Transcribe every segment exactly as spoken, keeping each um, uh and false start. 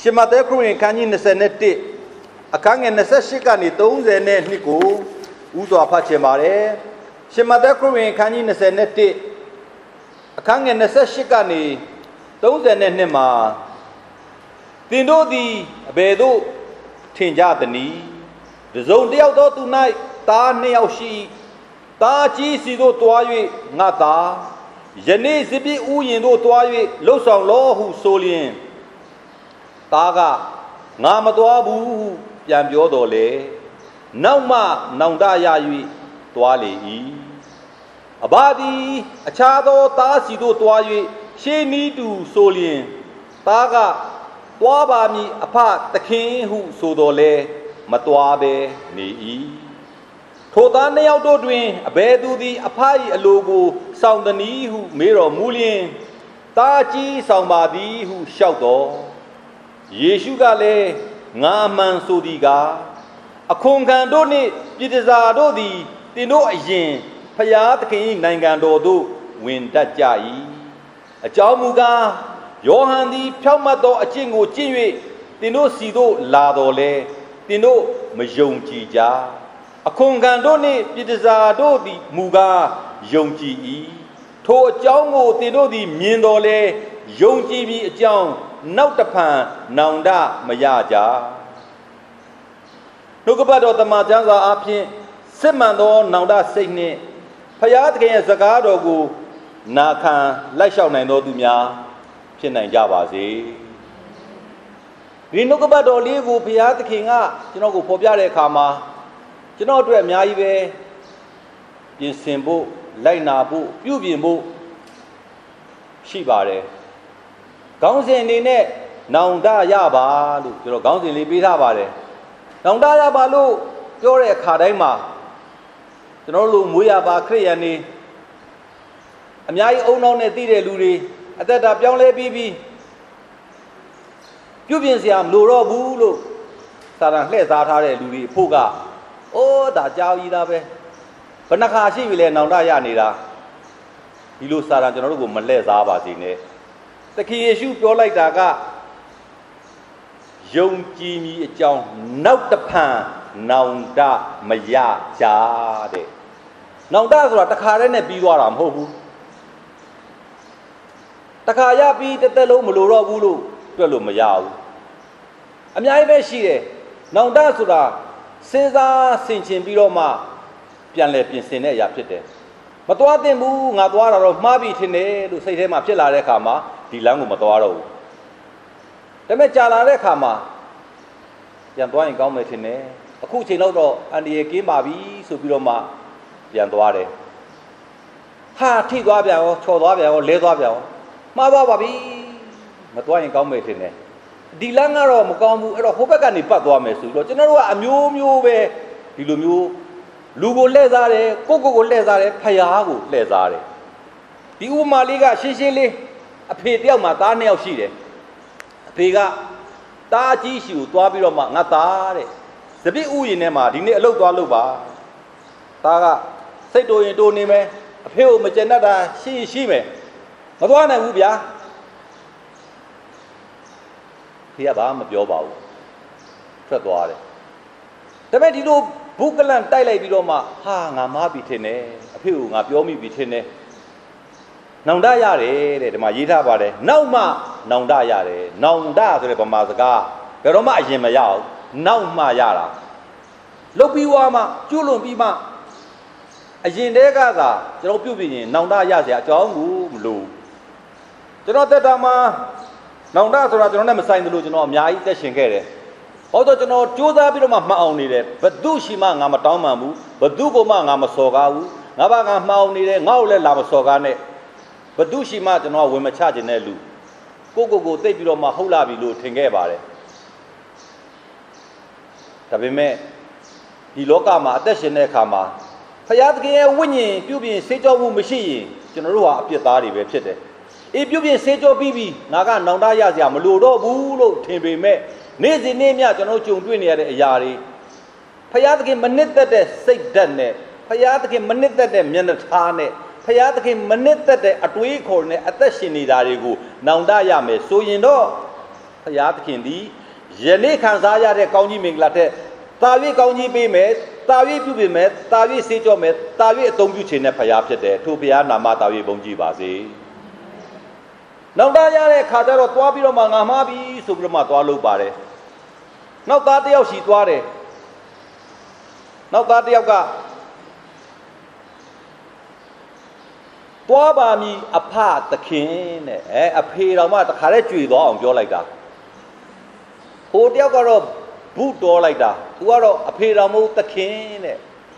ရှမသက်ခရစ်ခန်းကြီးနှစ်နဲ့တစ်အခန်းငယ်နှစ်ရှစ်ကနေသုံးဆယ်နဲ့နှစ်ကိုဥစွာဖတ်ချင်ပါတယ်ရှမသက်ခရစ်ခန်းကြီးနှစ်နဲ့တစ်အခန်းငယ်နှစ်ရှစ်ကနေသုံးဆယ်နဲ့နှစ်မှာသင်တို့သည်အဘယ်သို့ထင်ကြသနည်းတစုံတစ်ယောက်သောသူ၌သားနှစ်ယောက်ရှိသားကြီးစီတို့တွား၍ငါသားယနေ့စပြည့်ဥယျင်တို့တွား၍လှုပ်ဆောင်လောဟုဆိုလျင်သားကငါမတွားဘူးဟုပြန်ပြောတော်လေနောက်မှနောင်တရ၍တွားလေ၏အဘသည်အခြားသောသားစီတို့တွား၍ရှေးနီးတူဆိုလျင်သားကတွားပါမည်အဖသခင်ဟုဆိုတော်လေမတွားဘဲနေ၏ထိုသားနှစ်ယောက်တို့တွင်အဘယ်သူသည်အဖ၏အလိုကိုဆောင်သည်ဟုမေးတော်မူလျင်သားကြီးဆောင်ပါသည်ဟုလျှောက်တော်ယေရှုကလည်းငါမှန်ဆိုသည်ကအခွန်ခံတို့နှင့်ပြည်တစားတို့သည်တင်တို့အရင်ဖျားသခင်၏နိုင်ငံတော်သို့ဝင်တတ်ကြ၏အကြောင်းမူကားယောဟန်သည်ဖြောင့်မတ်သောအကျင့်ကိုကျင့်၍တင်တို့စီသို့လာတော်လဲတင်တို့မယုံကြည်ကြအခွန်ခံတို့နှင့်ပြည်တစားတို့သည်မူကားယုံကြည်၏ထိုအကြောင်းကိုတင်တို့သည်မြင်တော်လဲယုံကြည်ပြီးအကြောင်းနောက်တဖန်နောင်တမရကြနှုတ်ကပတ်တော်တမန်ကျမ်းစာအဖြစ်စစ်မှန်သောနောင်တစိတ်နှင့်ဖျားသခင်ရဲ့စကားတော်ကိုနာခံလိုက်လျှောက်နိုင်သောသူများဖြစ်နိုင်ကြပါစေဒီနှုတ်ကပတ်တော်လေးကိုဖျားသခင်ကကျွန်တော်ကိုဖော်ပြတဲ့အခါမှာကျွန်တော်အတွက်အများကြီးပဲပြင်ဆင်ဖို့လိုက်နာဖို့ပြုပြင်ဖို့ရှိပါတယ်ခေါင်းစဉ်အနေနဲ့နောင်တရပါလို့ကျွန်တော်ခေါင်းစဉ်လေးပေးထားပါတယ်နောင်တရပါလို့ပြောတဲ့အခါတိုင်းမှာကျွန်တော်တို့မွေးရပါခရစ်ယာန်နေအများကြီးအုံနောက်နဲ့သိတဲ့လူတွေအသက်တာပြောင်းလဲပြီးပြီးပြုပြင်စရာမလိုတော့ဘူးလို့စာတန်လှည့်စားထားတဲ့လူတွေအဖို့ကအိုးဒါကြောက်ကြီးသားပဲဘယ်နှခါရှိပြီလဲနောင်တရနေတာဒီလိုစာတန်ကျွန်တော်တို့ကိုမလှည့်စားပါစေနဲ့သခင်ယေရှုပြောလိုက်တာကယုံကြည်မည်အကြောင်းနောက်တဖန်နောင်တမရကြတဲ့နောင်တဆိုတာတခါတည်းနဲ့ပြီးသွားတာမဟုတ်ဘူးတခါရပြီးတစ်သက်လုံးမလိုတော့ဘူးလို့တွက်လို့မရဘူးအများကြီးပဲရှိတယ်နောင်တဆိုတာစဉ်းစားဆင်ခြင်ပြီးတော့မှပြန်လည်ပြင်ဆင်တဲ့အရာဖြစ်တယ်မသွားသင့်ဘူးငါသွားတာတော့မှားပြီထင်တယ်လို့စိတ်ထဲမှာဖြစ်လာတဲ့အခါမှာဒီလမ်းကိုမသွားတော့ဘူးဒါပေမဲ့ကြာလာတဲ့အခါမှာပြန်သွားရင်ကောင်းမယ်ထင်တယ်အခုချိန်တော့တော့အန်ဒီရဲ့ကင်းပါပြီဆိုပြီးတော့မှပြန်သွားတယ်ဟာထိသွားပြန်ရောချော်သွားပြန်ရောလဲသွားပြန်ရောမှားသွားပါပြီမသွားရင်ကောင်းမယ်ထင်တယ်ဒီလမ်းကတော့မကောင်းဘူးအဲ့တော့ဟိုဘက်ကနေပတ်သွားမယ်ဆိုပြီးတော့ကျွန်တော်တို့ကအမျိုးမျိုးပဲဒီလိုမျိုးလူကိုလှည့်စားတယ်ကိုကိုကိုလှည့်စားတယ်ဖယားကိုလှည့်စားတယ်ဒီဥပမာလေးကရှင်းရှင်းလေးအဖေတယောက်မှာသားနှစ်ယောက်ရှိတယ်အဖေကသားကြီးရှိကိုသွားပြီးတော့မှငါသားတဲ့စပစ်ဥယျာဉ်ထဲမှာဒီနေ့အလုပ်သွားလုပ်ပါသားကစိတ်တိုးရင်တိုးနေမယ်အဖေကိုမကျင်တတ်တာရှိရှိမယ်မသွားနိုင်ဘူးဗျာဖေကဘာမှမပြောပါဘူးထွက်သွားတယ်ဒါပေမဲ့ဒီလိုဘုကလန်တိုက်လိုက်ပြီးတော့မှဟာငါမားပြီထင်တယ်အဖေကိုငါပြောမိပြီထင်တယ်နောင်တရတယ်တဲ့ဒီမှာရေးထားပါတယ်နောက်မှနောင်တရတယ်နောင်တဆိုတဲ့ဗမာစကားဘယ်တော့မှအရင်မရအောင်နောက်မှရတာလုတ်ပြီးွားမှကျွလွန်ပြီးမှအရင်တည်းကသာကျွန်တော်ပြုတ်ပြီးရင်နောင်တရเสียအကြောင်းကိုမလို့ကျွန်တော်တက်တာမှာနောင်တဆိုတာကျွန်တော်နဲ့မဆိုင်ဘူးလို့ကျွန်တော်အများကြီးသက်ရှင်ခဲ့တယ်ဟောတော့ကျွန်တော်ကြိုးစားပြီးတော့မှမှတ်အောင်နေတယ်ဘသူရှိမှငါမတောင်းပန်ဘူးဘသူကမှငါမစော်ကားဘူးငါဘာငါမှောင်နေတယ်ငါ့ကိုလည်းလာမစော်ကားနဲ့ဘသူရှိမှကျွန်တော်ဝင်မချခြင်းတဲ့လူကိုကိုကိုသိပ်ပြီးတော့မှဟုတ်လာပြီလို့ထင်ခဲ့ပါတယ်ဒါပေမဲ့ဒီလောကမှာအသက်ရှင်တဲ့အခါမှာဖယားသခင်ရဲ့ဝိညာဉ်ပြုပြင်စေကြောမှုမရှိရင်ကျွန်တော်တို့ဟာအပြစ်သားတွေပဲဖြစ်တယ်အေးပြုပြင်စေကြောပြီးပြီးငါကနောင်တရစရာမလိုတော့ဘူးလို့ထင်ပေမဲ့နေ့စဉ်နေ့မြကျွန်တော်ကြုံတွေ့နေရတဲ့အရာတွေဖယားသခင်မနစ်သက်တဲ့စိတ်ဓာတ်နဲ့ဖယားသခင်မနစ်သက်တဲ့မျက်နှာထားနဲ့ဖယားသခင်မနစ်သက်တဲ့အတွေးခေါ်နဲ့အသက်ရှင်နေတာတွေကိုနောင်တရမယ်ဆိုရင်တော့ဖယားသခင်သည်ယနေ့ခံစားရတဲ့ကောင်းကြီးမင်္ဂလာတဲ့တာ၍ကောင်းကြီးပေးမယ်တာ၍ပြုပေးမယ်တာ၍စေကြောမယ်တာ၍အသုံးပြုခြင်းနဲ့ဖယားဖြစ်တယ်ထိုဖယားနာမတာ၍ဘုန်းကြီးပါစေနောက်သားရတဲ့ခါကျတော့သွားပြီးတော့မှငါမှားပြီဆိုပြီးတော့မှသွားလို့ပါတယ်နောက်သားတစ်ယောက်ရှိသွားတယ်နောက်သားတစ်ယောက်ကသွားပါမည်အဖသခင်တဲ့အဲအဖေတော်မှတခါတည်းကြွေသွားအောင်ပြောလိုက်တာဟိုတယောက်ကတော့ဘုတော်လိုက်တာသူကတော့အဖေတော်မဟုတ်သခင်တဲ့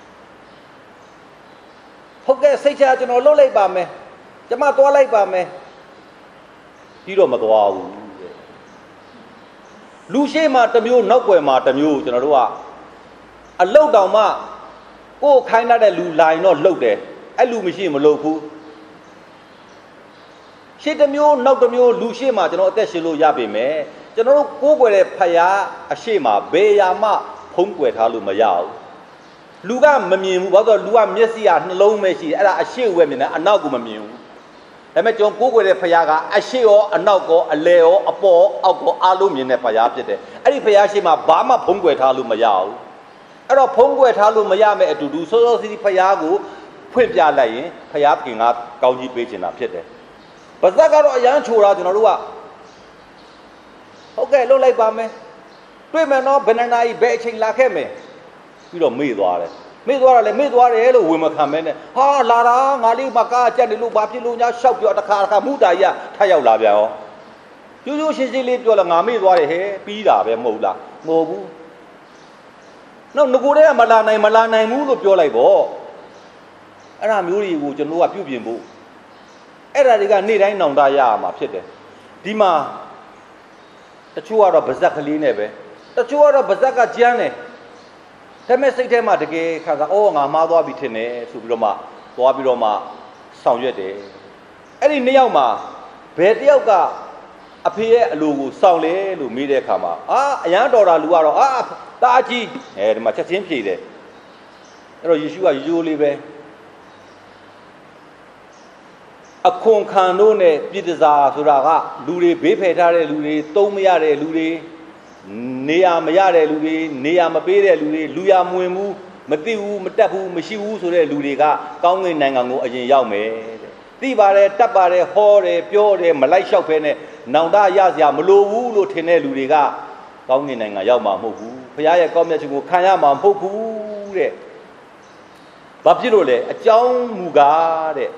ဟုတ်ကဲ့စိတ်ချကျွန်တော်လှုပ်လိုက်ပါမယ်ကျမသွားလိုက်ပါမယ်ပြီးတော့မသွားဘူးတဲ့လူရှိမှတစ်မျိုးနောက်ွယ်မှာတစ်မျိုးကျွန်တော်တို့ကအလုတ်တောင်မှကိုယ်ခိုင်းတဲ့လူလာရင်တော့လှုပ်တယ်အဲ့လူမရှိမလှုပ်ဘူးရှေ့တစ်မျိုးနောက်တစ်မျိုးလူရှိမှကျွန်တော်အသက်ရှင်လို့ရပြီမယ်ကျွန်တော်တို့ကိုးကွယ်တဲ့ဖယားအရှိမှဘေးရာမှဖုံးကွယ်ထားလို့မရဘူးလူကမမြင်ဘူးဘာလို့လူကမျက်စိကနှလုံးပဲရှိတယ်အဲ့ဒါအရှိဝဲမြင်တယ်အနောက်ကမမြင်ဘူးဒါပေမဲ့ကျွန်တော်ကိုးကွယ်တဲ့ဖယားကအရှိရောအနောက်ကောအလဲရောအပေါ်အောက်ကောအားလုံးမြင်တဲ့ဖယားဖြစ်တယ်အဲ့ဒီဖယားရှိမှဘာမှဖုံးကွယ်ထားလို့မရဘူးအဲ့တော့ဖုံးကွယ်ထားလို့မရမဲ့အတူတူစောစောစီးစီးဖယားကိုဖွင့်ပြလိုက်ရင်ဖယားခင်ကကောင်းကြီးပေးချင်တာဖြစ်တယ်ပါဇက်ကတော့အရန်ချိုတာကျွန်တော်တို့ကဟုတ်ကဲ့လှုပ်လိုက်ပါမယ်တွေ့မယ်နော်ဘယ်နှနာရီဘယ်အချိန်လာခဲ့မယ်ပြီးတော့မေ့သွားတယ်မေ့သွားတယ်လေမေ့သွားတယ်လို့ဝင်မခံမဲနဲ့ဟာလာတာငါလေးမကားကြက်နေလို့ဘာဖြစ်လို့ညာရှောက်ပြောတခါတခါမူတာကြီးထပ်ရောက်လာပြန်ရောရိုးရိုးရှင်းရှင်းလေးပြောလာငါမေ့သွားတယ်ဟဲ့ပြီးတာပဲမဟုတ်လားမဟုတ်ဘူးနောက်ငကိုတည်းကမလာနိုင်မလာနိုင်ဘူးလို့ပြောလိုက်ပေါ့အဲ့ဒါမျိုးတွေကိုကျွန်တော်ကပြုပြင်ဖို့အဲ့ဒါတွေကနေ့တိုင်းနောင်တရရမှာဖြစ်တယ်ဒီမှာတချို့ကတော့ဗဇက်ကလေးနဲ့ပဲတချို့ကတော့ဗဇက်ကကြမ်းတယ်ဒါပေမဲ့စိတ်ထဲမှာတကယ်ခါစားအော်ငါမှားသွားပြီထင်တယ်ဆိုပြီးတော့မှသွားပြီးတော့မှဆောင်ရွက်တယ်အဲ့ဒီနှစ်ယောက်မှာဘယ်တစ်ယောက်ကအဖေရဲ့အလိုကိုဆောင်လဲလို့မေးတဲ့အခါမှာအာအရန်တော်တာလူကတော့အာတာအကြီးအဲဒီမှာချက်ချင်းဖြေတယ်အဲ့တော့ယေရှုကရိုးရိုးလေးပဲအခွန်ခံတို့နဲ့ပြည်တစားဆိုတာကလူတွေဘေးဖယ်ထားတဲ့လူတွေသုံးမရတဲ့လူတွေနေရမရတဲ့လူတွေနေရမပေးတဲ့လူတွေလူရမဝင်ဘူးမသိဘူးမတက်ဘူးမရှိဘူးဆိုတဲ့လူတွေကကောင်းကင်နိုင်ငံကိုအရင်ရောက်မယ်တဲ့သိပါတယ်တက်ပါတယ်ဟောတယ်ပြောတယ်မလိုက်လျှောက်ဖဲနဲ့နောင်တရစရာမလိုဘူးလို့ထင်တဲ့လူတွေကကောင်းကင်နိုင်ငံရောက်မှာမဟုတ်ဘူးဘုရားရဲ့ကောင်းမြတ်ခြင်းကိုခံရမှာမဟုတ်ဘူးတဲ့ဘာဖြစ်လို့လဲအကြောင်းမူကားတဲ့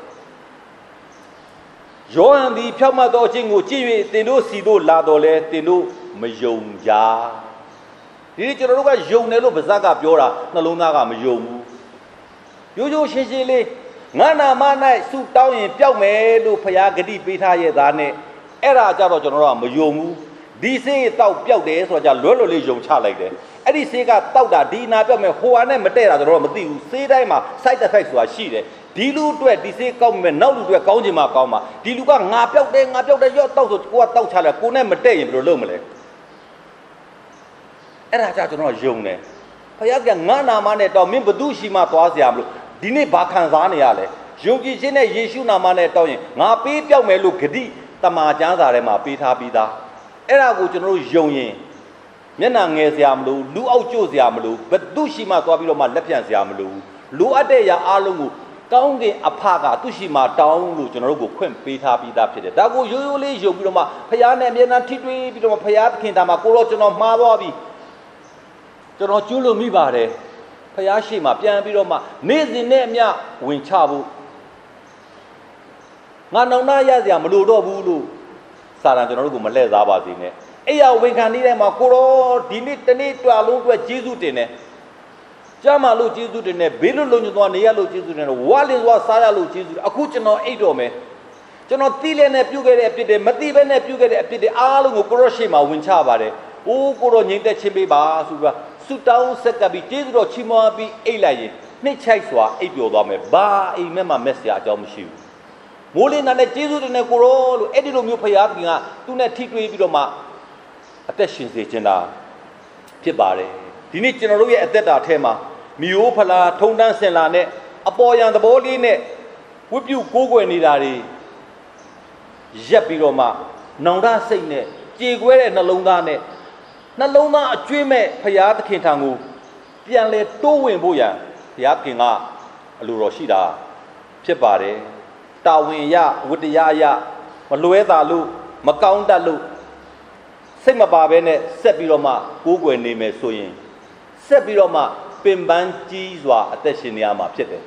ယောဟန်သည်ဖြောက်မှတ်သောအခြင်းကိုကြည့်၍သင်တို့စီတို့လာတော်လဲသင်တို့မယုံကြဒီနေ့ကျွန်တော်တို့ကယုံတယ်လို့ဗဇက်ကပြောတာနှလုံးသားကမယုံဘူးရိုးရိုးရှင်းရှင်းလေးငါနာမ၌ဆုတောင်းရင်ပျောက်မယ်လို့ဖခင်ဂတိပေးထားရဲ့သားနဲ့အဲ့ဒါကြတော့ကျွန်တော်တို့ကမယုံဘူးဒီဆေးတောက်ပျောက်တယ်ဆိုတော့ကြလွယ်လွယ်လေးယုံချလိုက်တယ်အဲ့ဒီဆေးကတောက်တာဒီနာပျောက်မယ်ဟိုဟာနဲ့မတည့်တာကျွန်တော်တို့မသိဘူးဆေးတိုင်းမှာ side effect ဆိုတာရှိတယ်ဒီလူအတွက်ဒီဆေးကောင်းမယ်နောက်လူအတွက်ကောင်းချင်မှကောင်းမှာဒီလူကငါပျောက်တယ်ငါပျောက်တယ်ရော့တောက်ဆိုကိုကတောက်ချလိုက်ကိုနဲ့မတည့်ရင်ဘယ်လိုလုပ်မလဲအဲ့ဒါကြကျွန်တော်ယုံတယ်ဖခင်ကငါနာမနဲ့တော့မင်းဘသူရှိမှသွားစရာမလိုဒီနေ့ဘာခံစားနေရလဲယုံကြည်ခြင်းနဲ့ယေရှုနာမနဲ့တောင်းရင်ငါပေးပြောက်မယ်လို့ဂတိတမန်ကျမ်းစာထဲမှာပေးထားပြီးသားအဲ့ဒါကိုကျွန်တော်တို့ယုံရင်မျက်နှာငယ်စရာမလိုလူအောက်ကျို့စရာမလိုဘသူရှိမှသွားပြီးတော့မှလက်ဖြန့်စရာမလိုလိုအပ်တဲ့ຢာအားလုံးကိုကောင်းကင်အဖကသူရှိမှတောင်းလို့ကျွန်တော်တို့ကိုခွင့်ပေးထားပြီးသားဖြစ်တယ်ဒါကိုရိုးရိုးလေးယုံပြီးတော့မှဖခင်နဲ့အမြဲတမ်းထိတွေ့ပြီးတော့မှဖခင်သခင်တာမှာကိုတော့ကျွန်တော်မှားသွားပြီကျွန်တော်ကျွလို့မိပါတယ်ဖခင်ရှိမှပြန်ပြီးတော့မှနေ့စဉ်နဲ့အမျှဝင်ချဖို့ငါနောင်နာရစရာမလိုတော့ဘူးလို့စာတန်ကျွန်တော်တို့ကိုမလှည့်စားပါစေနဲ့အဲ့ရဝန်ခံနေတဲ့မှာကိုတော့ဒီနေ့တနေ့တွာလုံးအတွက်ကျေးဇူးတင်တယ်ကြမ်းမာလို့ကျေးဇူးတင်တယ်ဘေးလွတ်လုံခြုံသွားနေရလို့ကျေးဇူးတင်တယ်ဝါလင်သွားစားရလို့ကျေးဇူးအခုကျွန်တော်အိတ်တော်မယ်ကျွန်တော်တီးလဲနဲ့ပြုတ်ခဲ့တဲ့အဖြစ်တွေမတိဘဲနဲ့ပြုတ်ခဲ့တဲ့အဖြစ်တွေအားလုံးကိုကိုရော့ရှိမှာဝင်ချပါတယ်အိုးကိုတော့ငြိမ်သက်ချင်းပေးပါဆိုပြီးဆူတောင်းဆက်ကပ်ပြီးကျေးဇူးတော်ချီးမွမ်းပြီးအိတ်လိုက်ရင်နှိမ့်ချိုက်စွာအိတ်ပျော်သွားမယ်ဘာအိမ်မဲ့မှာမက်စရာအကြောင်းမရှိဘူးမိုးလင်းတဲ့ကျေးဇူးတင်တဲ့ကိုရောလို့အဲ့ဒီလိုမျိုးဖခင်ကသူနဲ့ထိတွေ့ပြီးတော့မှအသက်ရှင်စေခြင်းတာဖြစ်ပါတယ်ဒီနေ့ကျွန်တော်တို့ရဲ့အသက်တာထဲမှာမျိုးဖလားထုံတန်းစင်လာနဲ့အပေါ်ယံသဘောလေးနဲ့ဝိပုကိုးကွယ်နေတာတွေရက်ပြီးတော့မှနောင်တစိတ်နဲ့ကြေကွဲတဲ့နှလုံးသားနဲ့နှလုံးသားအကျွေးမဲ့ဖရာသခင်ထံကိုပြန်လဲတိုးဝင်ဖို့ရန်ဖရာသခင်ကအလိုတော်ရှိတာဖြစ်ပါတယ်တာဝန်ရဝတ္တရားရမလွဲတာလို့မကောင်းတတ်လို့စိတ်မပါဘဲနဲ့ဆက်ပြီးတော့မှကိုးကွယ်နေမယ်ဆိုရင်ဆက်ပြီးတော့မှပင်ပန်းကြီးစွာအသက်ရှင်နေရမှာဖြစ်တယ်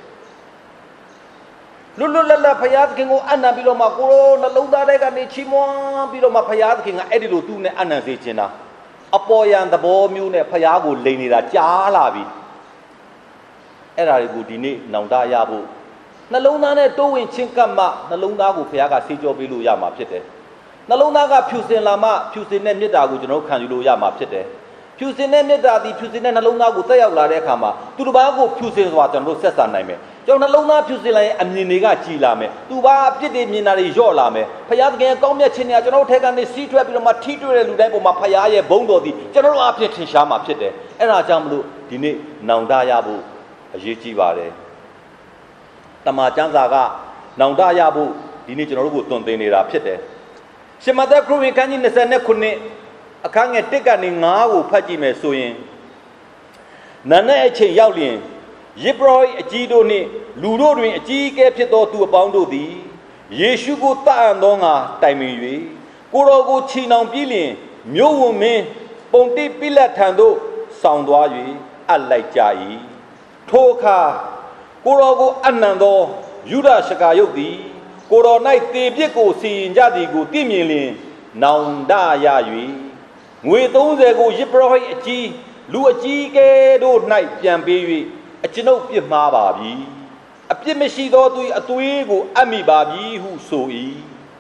လွတ်လွတ်လပ်လပ်ဖရာသခင်ကိုအနံပြီးတော့မှကိုရောနှလုံးသားထဲကနေချီးမွမ်းပြီးတော့မှဖရာသခင်ကအဲ့ဒီလိုသူ့နဲ့အနံစေချင်တာအပေါ်ယံသဘောမျိုးနဲ့ဖရာကိုလိန်နေတာကြားလာပြီအဲ့ဒါတွေကိုဒီနေ့နောင်တရဖို့နှလုံးသားနဲ့တိုးဝင်ချင်းကပ်မှနှလုံးသားကိုဖရာကဆေးကြောပေးလို့ရမှာဖြစ်တယ်နှလုံးသားကဖြူစင်လာမှဖြူစင်တဲ့မေတ္တာကိုကျွန်တော်ခံယူလို့ရမှာဖြစ်တယ်ဖြူစင်တဲ့မေတ္တာသည်ဖြူစင်တဲ့နှလုံးသားကိုတက်ရောက်လာတဲ့အခါမှာသူတစ်ပါးကိုဖြူစင်စွာကျွန်တော်တို့ဆက်ဆံနိုင်မယ်ကျွန်တော်နှလုံးသားဖြူစင်လာရင်အမြင်တွေကကြည်လာမယ်သူဘာအပြစ်တွေမြင်တာတွေညော့လာမယ်ဖရာသခင်ကောင်းမြတ်ခြင်းတွေကကျွန်တော်တို့ထဲကနေစီးထွက်ပြီးတော့မှထိတွေ့တဲ့လူတိုင်းပေါ်မှာဖရာရဲ့ဘုန်းတော်သည်ကျွန်တော်တို့အပြစ်ထင်ရှားမှာဖြစ်တယ်အဲ့ဒါကြောင့်မလို့ဒီနေ့နောင်တရဖို့အရေးကြီးပါတယ်တမန်ကျမ်းစာကနောင်တရဖို့ဒီနေ့ကျွန်တော်တို့ကိုတွင်တင်နေတာဖြစ်တယ်ရှမသက်ခရစ်ဝင်ခန်းကြီး29အခန်းငယ်တစ်ကနေငါးကိုဖတ်ကြည့်မယ်ဆိုရင်နာနဲ့အချိန်ရောက်လျင်ယေဘရဟိအကြီးတို့နှင့်လူတို့တွင်အကြီးအကဲဖြစ်သောသူအပေါင်းတို့သည်ယေရှုကိုတတ်အံ့သောငါတိုင်ပင်၍ကိုတော်ကိုချီနှောင်ပြီးလျင်မြို့ဝန်မင်းပုံတိပိလတ်ထံသို့ဆောင်သွား၍အပ်လိုက်ကြ၏ထိုအခါကိုတော်ကိုအနံသောယူဒရှကာယုတ်သည်ကိုတော်၌တေပြစ်ကိုစီရင်ကြသည်ကိုသိမြင်လျင်နောင်တရ၍ငွေသုံးဆယ်ကိုယေဘရဟိအကြီးလူအကြီးကဲတို့၌ပြန်ပေး၍အကျွန်ုပ်ပြစ်မှားပါပြီအပြစ်မရှိသောသူအသွေးကိုအပ်မိပါပြီဟုဆို၏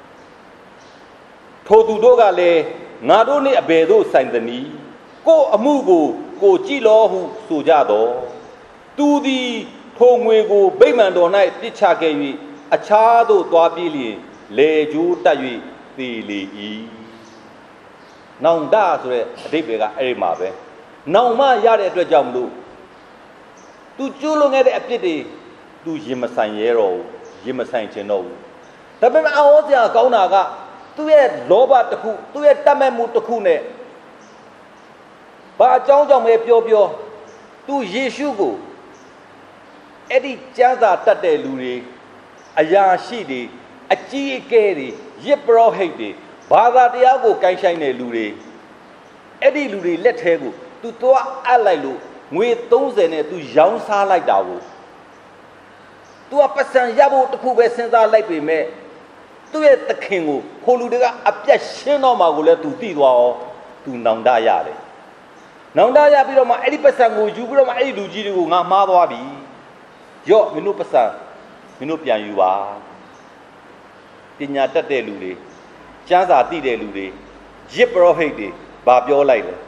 ထိုသူတို့ကလည်းငါတို့နှင့်အဘယ်သို့ဆိုင်သနည်းကိုအမှုကိုကိုကြည်လောဟုဆိုကြသောသူသည်ထိုငွေကိုဗိမာန်တော်၌ပြစ်ချခဲ့၍အခြားသို့သွားပြေးလျင်လေကျိုးတက်၍သေလေ၏နောင်တဆိုတဲ့အဓိပ္ပာယ်ကအဲ့ဒီမှာပဲနောင်မရတဲ့အတွက်ကြောင့်မလို့သူကျိုးလွန်ခဲ့တဲ့အပြစ်တွေသူရင်မဆိုင်ရဲတော့ဘူးရင်မဆိုင်ခြင်းတော့ဘူးဒါပေမဲ့အောစရာကောင်းတာကသူ့ရဲ့လောဘတစ်ခုသူ့ရဲ့တတ်မဲ့မှုတစ်ခုနဲ့ဘာအကြောင်းကြောင့်ပဲပြောပြောသူယေရှုကိုအဲ့ဒီကျမ်းစာတတ်တဲ့လူတွေအရာရှိတွေအကြီးအကဲတွေယေဘရဟိတ်တွေဘာသာတရားကိုကိုင်းဆိုင်တဲ့လူတွေအဲ့ဒီလူတွေလက်ထဲကိုသူသွားအပ်လိုက်လို့ငွေသုံးဆယ်နဲ့သူရောင်းစားလိုက်တာကိုသူကပတ်စံရဖို့တခုပဲစဉ်းစားလိုက်ပေမဲ့သူ့ရဲ့သခင်ကိုခိုလူတွေကအပြတ်ရှင်းတော့မှကိုလည်းသူသိသွားအောင်သူနောင်တရတယ်နောင်တရပြီးတော့မှအဲ့ဒီပတ်စံကိုယူပြီးတော့မှအဲ့ဒီလူကြီးတွေကိုငါမှားသွားပြီရော့မင်းတို့ပတ်စံမင်းတို့ပြန်ယူပါပညာတတ်တဲ့လူတွေကျမ်းစာသိတဲ့လူတွေယေဘရဟိတ်တွေဘာပြောလိုက်လဲ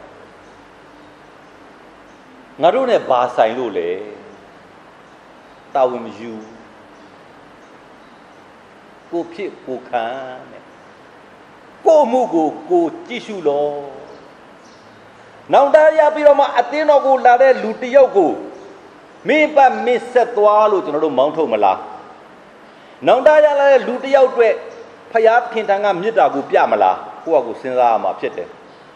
ငါတို့ ਨੇ ဘာဆိုင်လို့လဲတာဝန်မယူကိုဖြစ်ကိုခံတဲ့ကိုမှုကိုကိုကြည့်ရှုလို့နောင်တရပြီးတော့မှအတင်းတော်ကိုလာတဲ့လူတယောက်ကိုမင်းပတ်မင်းဆက်သွားလို့ကျွန်တော်တို့မောင်းထုတ်မလားနောင်တရလာတဲ့လူတယောက်အတွက်ဖယားခင်ထံကမေတ္တာကိုပြမလားကိုယ့်အကိုစဉ်းစားရမှာဖြစ်တယ်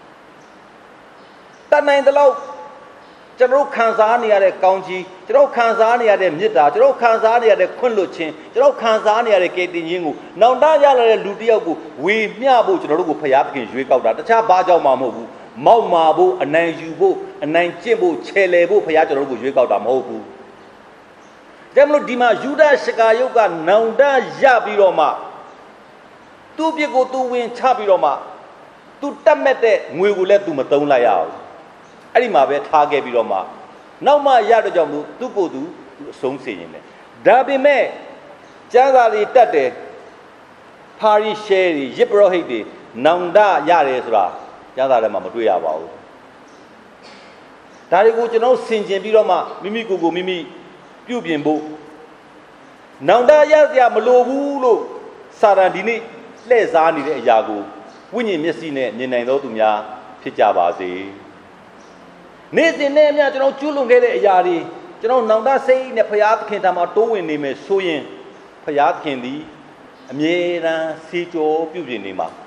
တတ်နိုင်တဲ့လောက်ကျွန်တော်ခံစားနေရတဲ့ကောင်းကြီးကျွန်တော်ခံစားနေရတဲ့မေတ္တာကျွန်တော်ခံစားနေရတဲ့ခွင့်လွှတ်ခြင်းကျွန်တော်ခံစားနေရတဲ့ကယ်တင်ခြင်းကိုနောင်တရလာတဲ့လူတယောက်ကိုဝေမျှဖို့ကျွန်တော်တို့ကိုဖယားခင်ရွေးကောက်တာတခြားဘာကြောင့်မှမဟုတ်ဘူးမောက်မာဖို့အနိုင်ယူဖို့အနိုင်ကျင့်ဖို့ခြေလေဖို့ဖယားကျွန်တော်တို့ကိုရွေးကောက်တာမဟုတ်ဘူးဒါမလို့ဒီမှာယူဒရှကာယုတ်ကနောင်တရပြီးတော့မှသူ့ပြစ်ကိုသူဝင်ချပြီးတော့မှသူတတ်မဲ့တဲ့ငွေကိုလည်းသူမသုံးလိုက်ရအောင်အဲ့ဒီမှာပဲထားခဲ့ပြီးတော့မှနောက်မှရတော့ကြောင့်လို့သူ့ကိုယ်သူအဆုံးစေရင်လေဒါပေမဲ့ကျမ်းစာတွေတတ်တယ်ပါရီရှဲတွေယေဘရဟိတ်တွေနောင်တရတယ်ဆိုတာကျမ်းစာထဲမှာမတွေ့ရပါဘူးဒါတွေကိုကျွန်တော်ဆင်ခြင်ပြီးတော့မှမိမိကိုယ်ကိုမိမိပြုပြင်ဖို့နောင်တရစရာမလိုဘူးလို့စာတန်ဒီနေ့လှည့်စားနေတဲ့အရာကိုဝိညာဉ်မျက်စိနဲ့မြင်နိုင်သောသူများဖြစ်ကြပါစေနေ့စဉ်နဲ့အမျှကျွန်တော်ကျွလွန်ခဲ့တဲ့အရာတွေကျွန်တော်နောင်တစိတ်နဲ့ဖယားသခင်ထံမှာတိုးဝင်နေမယ်ဆိုရင်ဖယားသခင်သည်အမြဲတမ်းစီကြောပြုပြင်နေမှာဖ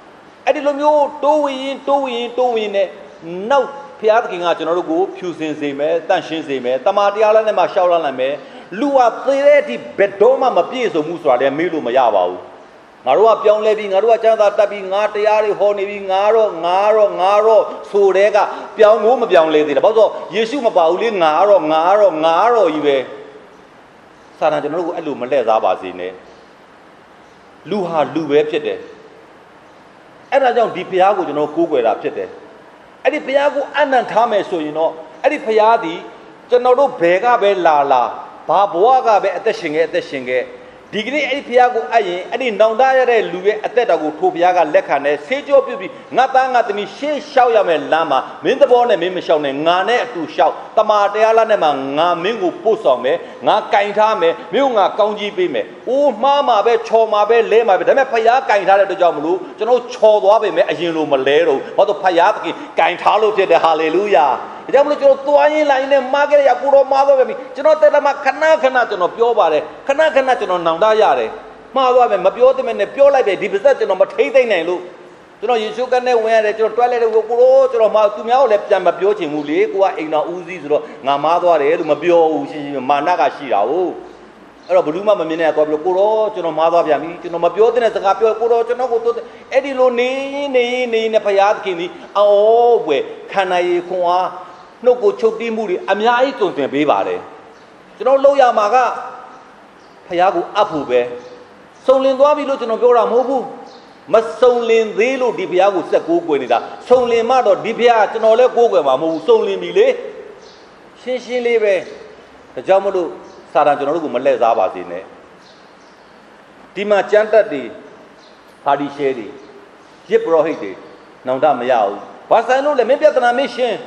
အဲ့ဒီလိုမျိုးတိုးဝင်ရင်တိုးဝင်ရင်တိုးဝင်နေနောက်ဖျားသခင်ကကျွန်တော်တို့ကိုဖြူစင်စေမယ်တန့်ရှင်းစေမယ်တမာတရားလည်းနဲ့မှရှောက်လာနိုင်မယ်လူဟာသေတဲ့အထိဘယ်တော့မှမပြည့်စုံဘူးဆိုတာလည်းမေးလို့မရပါဘူးငါတို့ကပြောင်းလဲပြီးငါတို့ကကျမ်းစာတတ်ပြီးငါတရားတွေဟောနေပြီးငါတော့ငါတော့ငါတော့ဆိုတဲ့ကပြောင်းကိုမပြောင်းလဲသေးတယ်ဘာလို့ဆိုယေရှုမပါဘူးလေငါတော့ငါတော့ငါတော့ကြီးပဲစာတန်ကျွန်တော်တို့ကိုအဲ့လိုမလှည့်စားပါစေနဲ့လူဟာလူပဲဖြစ်တယ်အဲ့ဒါကြောင့်ဒီဘုရားကိုကျွန်တော်ကိုးကွယ်တာဖြစ်တယ်အဲ့ဒီဘုရားကိုအနံ့ထားမယ်ဆိုရင်တော့အဲ့ဒီဘုရားသည်ကျွန်တော်တို့ဘယ်ကပဲလာလာဘာဘဝကပဲအသက်ရှင်ခဲ့အသက်ရှင်ခဲ့ဒီကနေ့အဲ့ဒီဘုရားကိုအပ်ရင်အဲ့ဒီနောင်တရတဲ့လူရဲ့အသက်တော်ကိုထိုဘုရားကလက်ခံတယ်ဆေးကြောပြုပြီးငါသားငါသမီးရှေ့လျှောက်ရမယ်လမ်းမှာမင်းသဘောနဲ့မင်းမလျှောက်နဲ့ငါနဲ့အတူလျှောက်တမာတရားလားနဲ့မှငါမင်းကိုပို့ဆောင်မယ်ငါကင်ထားမယ်မင်းကငါကောင်းကြီးပေးမယ်အိုးမှားမှာပဲချော်မှာပဲလဲမှာပဲဒါပေမဲ့ဘုရားကင်ထားတဲ့အတွက်ကြောင့်မလို့ကျွန်တော်ချော်သွားပေမဲ့အရင်လိုမလဲတော့ဘာလို့ဘုရားသခင်ကင်ထားလို့ဖြစ်တယ်ဟာလေလုယာဒါကြောင့်မလို့ကျွန်တော်သွားရင်လာရင်လည်းမားကြရကိုတော့မားသွားပဲကျွန်တော်တက်တမခဏခဏကျွန်တော်ပြောပါတယ်ခဏခဏကျွန်တော်နောင်တရတယ်မှားသွားပဲမပြောသင့်နဲ့ပြောလိုက်ပဲဒီပါဇက်ကျွန်တော်မထိမ့်သိမ့်နိုင်လို့ကျွန်တော်ယေရှုကနဲ့ဝင်ရတယ်ကျွန်တော်တွဲလိုက်တယ်ကိုကိုကျွန်တော်မှာသူများကိုလည်းပြန်မပြောချင်ဘူးလေကိုကအိမ်တော်ဦးစီးဆိုတော့ငါမားသွားတယ်လို့မပြောဘူးရှင်းရှင်းမာနကရှိတာဟုတ်အဲ့တော့ဘလူးမမမြင်နဲ့သွားပြီးကိုတော့ကျွန်တော်မားသွားပြန်ပြီကျွန်တော်မပြောတဲ့စကားပြောကိုတော့ကျွန်တော်ကိုတော့အဲ့ဒီလိုနေနေနေနဲ့ဘုရားသခင်ဒီအော်ဝယ်ခန္ဓာရည်ခွန်အားနှုတ်ကိုချုပ်တီးမှုတွေအများကြီးတုံ့တင်ပေးပါတယ်ကျွန်တော်လောက်ရမှာကဘုရားကိုအပ်ဖို့ပဲစုံလင်သွားပြီလို့ကျွန်တော်ပြောတာမဟုတ်ဘူးမစုံလင်သေးလို့ဒီဘုရားကိုစက်ကိုးကွယ်နေတာစုံလင်မှတော့ဒီဘုရားကျွန်တော်လည်းကိုးကွယ်မှာမဟုတ်ဘူးစုံလင်ပြီလေရှင်းရှင်းလေးပဲဒါကြောင့်မလို့စာတန်ကျွန်တော်တို့ကိုမလှည့်စားပါစေနဲ့ဒီမှာကျမ်းတက်တွေပါတီရှဲတွေရစ်ပရောဟိတ်တွေနောင်တမရဘူးဘာဆိုင်လို့လဲမင်းပြဿနာမင်းရှင်း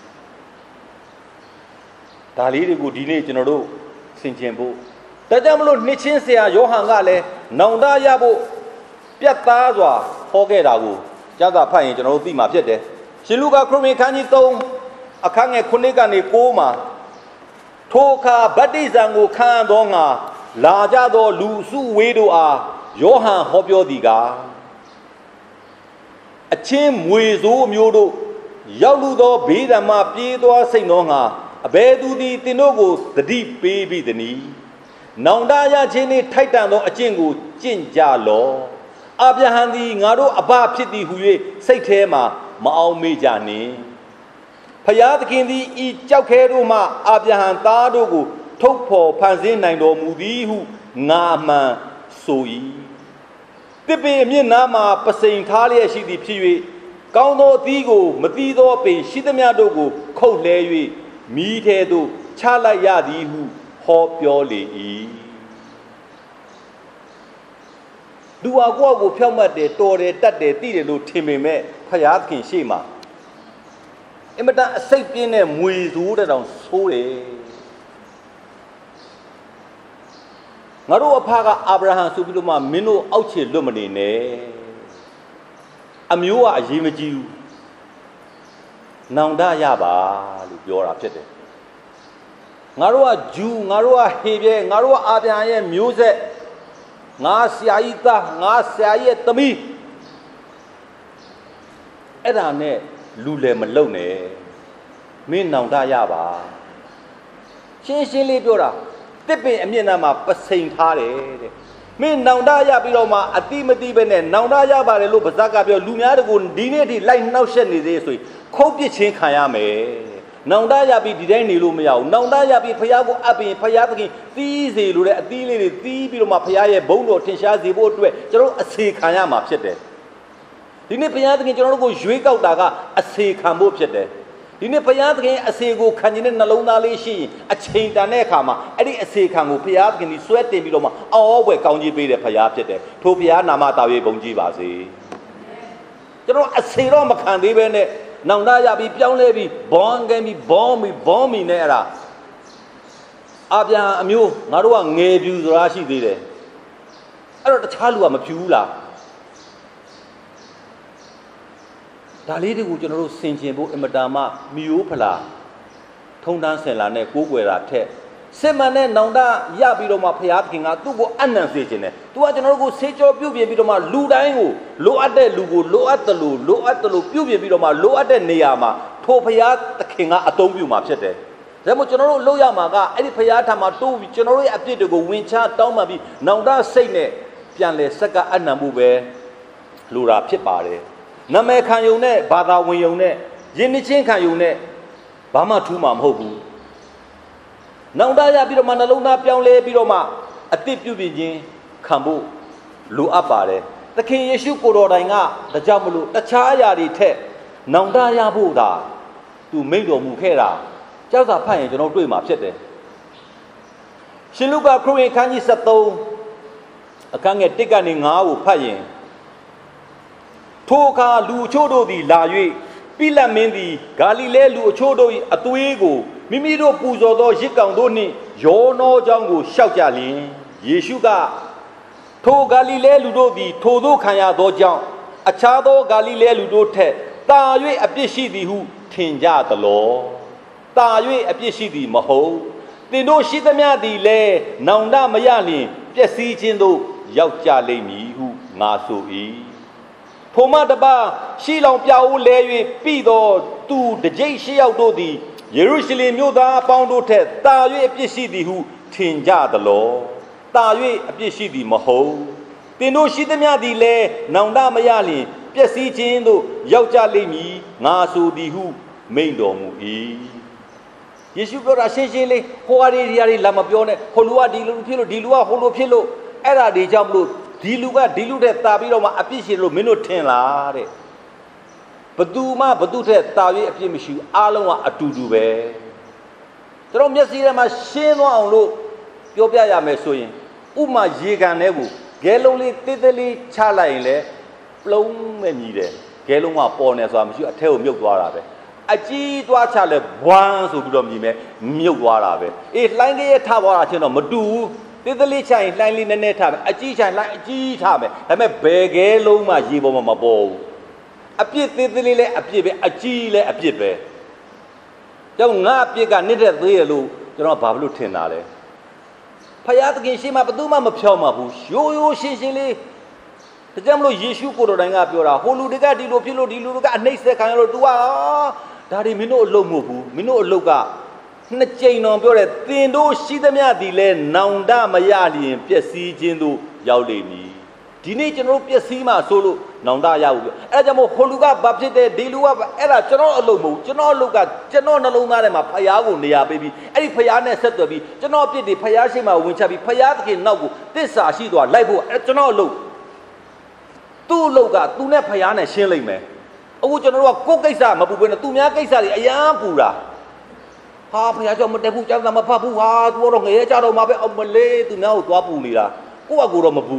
ဒါလေးတွေကိုဒီနေ့ကျွန်တော်တို့ဆင်ခြင်ဖို့ဒါကြောင့်မလို့နှစ်ချင်းဆရာယောဟန်ကလည်းနောင်တရဖို့ပြတ်သားစွာဟောခဲ့တာကိုကျမ်းစာဖတ်ရင်ကျွန်တော်တို့သိမှာဖြစ်တယ်ရှင်လုကာခရစ်ဝင်ခန်းကြီးသုံးအခန်းငယ်ခုနှစ်ကနေကိုးမှာထိုအခါဗတ္တိဇံကိုခံသောငါလာကြသောလူစုဝေးတို့အားယောဟန်ဟောပြောသည်ကားအချင်းမွေစိုးမျိုးတို့ရောက်လူသောဘေးဓမ္မပြေးသွားစိတ်သောငါအဘယ်သူသည်သင်တို့ကိုသတိပေးပြီးသနည်းနောင်တရခြင်းနှင့်ထိုက်တန်သောအကျင့်ကိုကျင့်ကြလော့အာဗြဟံသည်ငါတို့အဘဖြစ်သည်ဟု၍စိတ်ထဲမှာမအောင်မေ့ကြနှင့်ဖျားသခင်သည်ဤကြောက်ခဲတို့မှအာဗြဟံသားတို့ကိုထုတ်ဖော်ဖန်ဆင်းနိုင်တော်မူသည်ဟုငါမှန်ဆို၏တစ်ပင်အမြင့်နားမှာပစိန်ထားလျက်ရှိသည်ဖြစ်၍ကောင်းသောအသီးကိုမသီးသောပင်ရှိသမျှတို့ကိုခုတ်လှဲ၍မိထဲသို့ချလိုက်ရသည်ဟုဟောပြောလေ၏လူအကောကိုဖြောက်မှတ်တယ်တော်တယ်တတ်တယ်သိတယ်လို့ထင်ပေမဲ့ဖျားသခင်ရှေ့မှာအင်မတန်အစိတ်ပြင်းတဲ့မွေစိုးတဲ့တောင်ဆိုးတယ်ငါတို့အဖကအာဗြဟံဆိုပြီးတော့မှမင်းတို့အောက်ခြေလွတ်မနေနဲ့အမျိုးကအရေးမကြီးဘူးနောင်တရပါလို့ပြောတာဖြစ်တယ်ငါတို့ကဂျူးငါတို့ကဟေဘဲငါတို့ကအာဗြဟံရဲ့မျိုးဆက်ငါဆရာကြီးသားငါဆရာရဲ့သမီးအဲ့ဒါနဲ့လူလည်းမလုံနဲ့မင်းနောင်တရပါရှင်းရှင်းလေးပြောတာတစ်ပင်အမြင့်နားမှာပစိန်ထားတယ်တဲ့မင်းနောင်တရပြီးတော့မှအတိမတိပဲနဲ့နောင်တရပါတယ်လို့ဗဇက်ကပြောလူများတကူဒီနေ့ထိလိုက်နှောက်ရှက်နေသေးဆိုရင်ခုတ်ပစ်ချင်းခံရမယ်နောင်တရပြီးဒီတိုင်းနေလို့မရဘူးနောင်တရပြီးဖျားကိုအပ်ပြီးဖျားသခင်တီးစေလို့တဲ့အသီးလေးတွေတီးပြီးတော့မှဖျားရဲ့ဘုံတော်ထင်ရှားစေဖို့အတွက်ကျွန်တော်အစေခံရမှာဖြစ်တယ်ဒီနေ့ဘုရားသခင်ကျွန်တော်တို့ကိုရွေးကောက်တာကအစေခံဖို့ဖြစ်တယ်ဒီနေ့ဘုရားသခင်အစေကိုခံခြင်းနဲ့နှလုံးသားလေးရှိရင်အချိန်တန်တဲ့အခါမှာအဲ့ဒီအစေခံကိုဘုရားသခင်ဒီဆွဲတင်ပြီးတော့မှအော်ဘွယ်ကောင်းကြီးပေးတဲ့ဘုရားဖြစ်တယ်ထိုဘုရားနာမတော်ရေးဘုန်းကြီးပါစေကျွန်တော်အစေတော့မခံသေးပဲနဲ့နောင်တရပြီးပြောင်းလဲပြီးဘောင်းကဲပြီးဘောင်းပြီးဘောင်းမီနဲ့အဲ့ဒါအာဗြဟံအမျိုးငါတို့ကငယ်ပြူဆိုတာရှိသေးတယ်အဲ့တော့တခြားလူကမဖြူဘူးလားဒါလေးတွေကိုကျွန်တော်တို့ဆင်ခြင်ဖို့အင်မတန်မှမီယိုးဖလာထုံတန်းဆင်လာနဲ့ကိုးကွယ်တာထက်စစ်မှန်တဲ့နောင်တရပြီးတော့မှဘုရားသခင်ကသူ့ကိုအနံ့စေခြင်းနဲ့သူကကျွန်တော်တို့ကိုဆေးကြောပြုတ်ပြင်ပြီးတော့မှလူတိုင်းကိုလိုအပ်တဲ့လူကိုလိုအပ်တယ်လို့လိုအပ်တယ်လို့ပြုတ်ပြင်ပြီးတော့မှလိုအပ်တဲ့နေရာမှာထိုဘုရားသခင်ကအသုံးပြုမှာဖြစ်တယ်။ဒါမှမဟုတ်ကျွန်တော်တို့လုပ်ရမှာကအဲ့ဒီဘုရားထံမှာတိုးပြီးကျွန်တော်တို့ရဲ့အပြစ်တွေကိုဝင်ချတောင်းပန်ပြီးနောင်တစိတ်နဲ့ပြန်လဲစက္ကအနံ့မှုပဲလိုတာဖြစ်ပါတယ်။နာမည်ခံယုံနဲ့ဘာသာဝင်ယုံနဲ့ယဉ်နှစ်ချင်းခံယုံနဲ့ဘာမှထူးမှာမဟုတ်ဘူး။နောင်တရပြီးတော့မှနှလုံးသားပြောင်းလဲပြီးတော့မှအသစ်ပြုပြင်ခြင်းခံဖို့လိုအပ်ပါတယ်။သခင်ယေရှုကိုယ်တော်တိုင်ကဒါကြောင့်မလို့တခြားအရာတွေထက်နောင်တရဖို့သာသူမိန့်တော်မူခဲ့တာကြောက်စာဖတ်ရင်ကျွန်တော်တွေ့မှာဖြစ်တယ်။ရှင်လုကာခရစ်ဝင်ခန်းကြီး73အခန်းငယ်1ကနေ9ကိုဖတ်ရင်ထိုအခါလူအချို့တို့သည်လာ၍ပိလတ်မင်းသည်ဂါလိလဲလူအချို့တို့၏အသွေးကိုမိမိတို့ပူဇော်သောရစ်ကောင်တို့နှင့်ယောနောကြောင့်ကိုရှောက်ကြလျင်ယေရှုကထိုဂါလိလဲလူတို့သည်ထိုသို့ခံရသောကြောင့်အခြားသောဂါလိလဲလူတို့ထက်တာ၍အပြစ်ရှိသည်ဟုထင်ကြသလောတာ၍အပြစ်ရှိသည်မဟုတ်သင်တို့ရှိသမျှသည်လည်းနောင်တမရလျင်ပျက်စီးခြင်းသို့ရောက်ကြလိမ့်မည်ဟုငါဆို၏ထိုမှတပါရှိလောင်ပြအိုးလဲ၍ပြီးသောသူတကြိတ်ရှိရောက်တို့သည်ယေရုရှလင်မြို့သားအပေါင်းတို့ထက်တာ၍အပြစ်ရှိသည်ဟုထင်ကြသလောတာ၍အပြစ်ရှိသည်မဟုတ်သင်တို့ရှိသမျှသည်လည်းနောင်တမရလျင်ပျက်စီးခြင်းသို့ရောက်ကြလိမ့်မည်ငါဆိုသည်ဟုမိန့်တော်မူ၏ယေရှုပြောတာရှင်းရှင်းလေးဟိုဟာတွေဒီဟာတွေလာမပြောနဲ့ဟိုလူကဒီလူဖြစ်လို့ဒီလူကဟိုလူဖြစ်လို့အဲ့ဒါတွေကြောင့်မလို့ဒီလူကဒီလူတဲ့တာပြီးတော့မှအပြစ်ရှိလို့မင်းတို့ထင်လားတဲ့ဘသူမှဘသူတဲ့တာ၍အပြစ်မရှိဘူးအားလုံးကအတူတူပဲကျွန်တော်မျက်စိထဲမှာရှင်းသွားအောင်လို့ပြောပြရမယ်ဆိုရင်ဥမာရေကန်ထဲကိုဂဲလုံးလေးတေးသေးလေးချလိုက်ရင်လေပလုံးမဲ့ညီတယ်ဂဲလုံးကပေါ်နေဆိုတာမရှိဘူးအထက်ကိုမြုပ်သွားတာပဲအကြီးသွားချလဲဘွမ်းဆိုပြီးတော့မြည်မယ်မြုပ်သွားတာပဲအေးလှိုင်းလေးထသွားတာချင်းတော့မတူဘူးတေးသေးလေးချရင်လှိုင်းလေးနည်းနည်းထားမယ်အကြီးချရင်လှိုင်းအကြီးထားမယ်ဒါပေမဲ့ဘယ်ကဲလုံးမှရေပေါ်မှာမပေါ်ဘူးအပြစ်သေးသေးလေးလည်းအပြစ်ပဲအကြီးလည်းအပြစ်ပဲကြောင့်ငါအပြစ်ကနစ်တဲ့သေးရလို့ကျွန်တော်ဘာလို့ထင်တာလဲဖယားသခင်ရှေ့မှာဘယ်သူမှမဖြောင်းမှာဘူးရိုးရိုးရှင်းရှင်းလေးဒါကြောင့်မလို့ယေရှုကိုယ်တော်တိုင်ကပြောတာဟိုလူတွေကဒီလိုဖြစ်လို့ဒီလူတွေကအနှိမ့်ဆက်ခံရလို့ तू ကဒါတွေမင်းတို့အလုပ်မဟုတ်ဘူးမင်းတို့အလုပ်ကနှစ်ကြိမ်တော်ပြောတယ်သင်တို့ရှိသမျှဒီလဲနောင်တမရလျင်ပျက်စီးခြင်းတို့ရောက်လိမ့်မည်ဒီနေ့ကျွန်တော်တို့ပျက်စီးမှဆိုလို့နောင်တရဘူးပြောအဲ့ဒါကြောင့်မို့ဟိုလူကဘာဖြစ်တယ်ဒီလူကအဲ့ဒါကျွန်တော်အလုပ်မဟုတ်ကျွန်တော်အလုပ်ကကျွန်တော်နှလုံးသားထဲမှာဖယားကိုနေရာပေးပြီးအဲ့ဒီဖယားနဲ့ဆက်သွယ်ပြီးကျွန်တော်အပြစ်တွေဖယားရှိမှဝင်ချပြီးဖယားသခင်နောက်ကိုတစ္ဆာရှိသွားလိုက်ဖို့အဲ့ကျွန်တော်အလုပ်သူ့အလုပ်ကသူနဲ့ဖယားနဲ့ရှင်းလိမ့်မယ်အခုကျွန်တော်တို့ကကိုယ်ကိစ္စမပူဘဲနဲ့သူများကိစ္စတွေအယမ်းပူတာဟာဖယားကြောင့်မတက်ဘူးကြောင့်မဖတ်ဘူးဟာသူတော့ငရဲကြတော့မှာပဲအောင်မလေးသူများကိုသွားပူနေတာကိုယ့်အကူတော့မပူ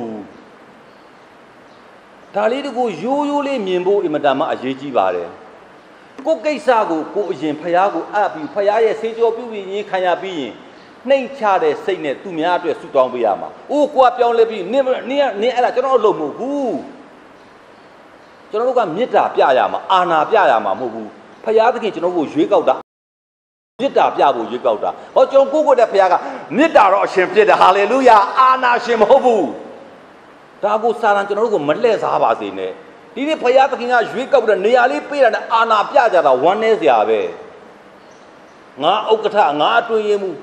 ဒါလေးတကူရိုးရိုးလေးမြင်ဖို့အင်မတန်မှအရေးကြီးပါတယ်ကိုယ်ကိစ္စကိုကိုယ်အရင်ဖယားကိုအပ်ပြီးဖယားရဲ့ဆေးကြောပြုပြီးရင်ခံရပြီးရင်နှိမ်ချတဲ့စိတ်နဲ့သူများအတွက်ဆုတောင်းပေးရမှာအိုးကိုကပြောင်းလဲပြီးနင်းနင်းနင်းအဲ့ဒါကျွန်တော်အလုပ်မဟုတ်ဘူးကျွန်တော်တို့ကမေတ္တာပြရမှာအာနာပြရမှာမဟုတ်ဘူးဖယားသခင်ကျွန်တော်ကိုရွေးကောက်တာမေတ္တာပြဖို့ရွေးကောက်တာဟောကျွန်တော်ကိုကိုတဲ့ဖယားကမေတ္တာတော့အရှင်ဖြစ်တယ်ဟာလေလုယာအာနာရှင်မဟုတ်ဘူးဒါကိုစာရန်ကျွန်တော်တို့ကိုမလှည့်စားပါစေနဲ့ဒီနေ့ဖယားသခင်ကရွေးကောက်တဲ့နေရာလေးပေးတာနဲ့အာနာပြကြတာဝမ်းနည်းစရာပဲငါဥက္ကဋ္ဌငါအတွင်းရမှု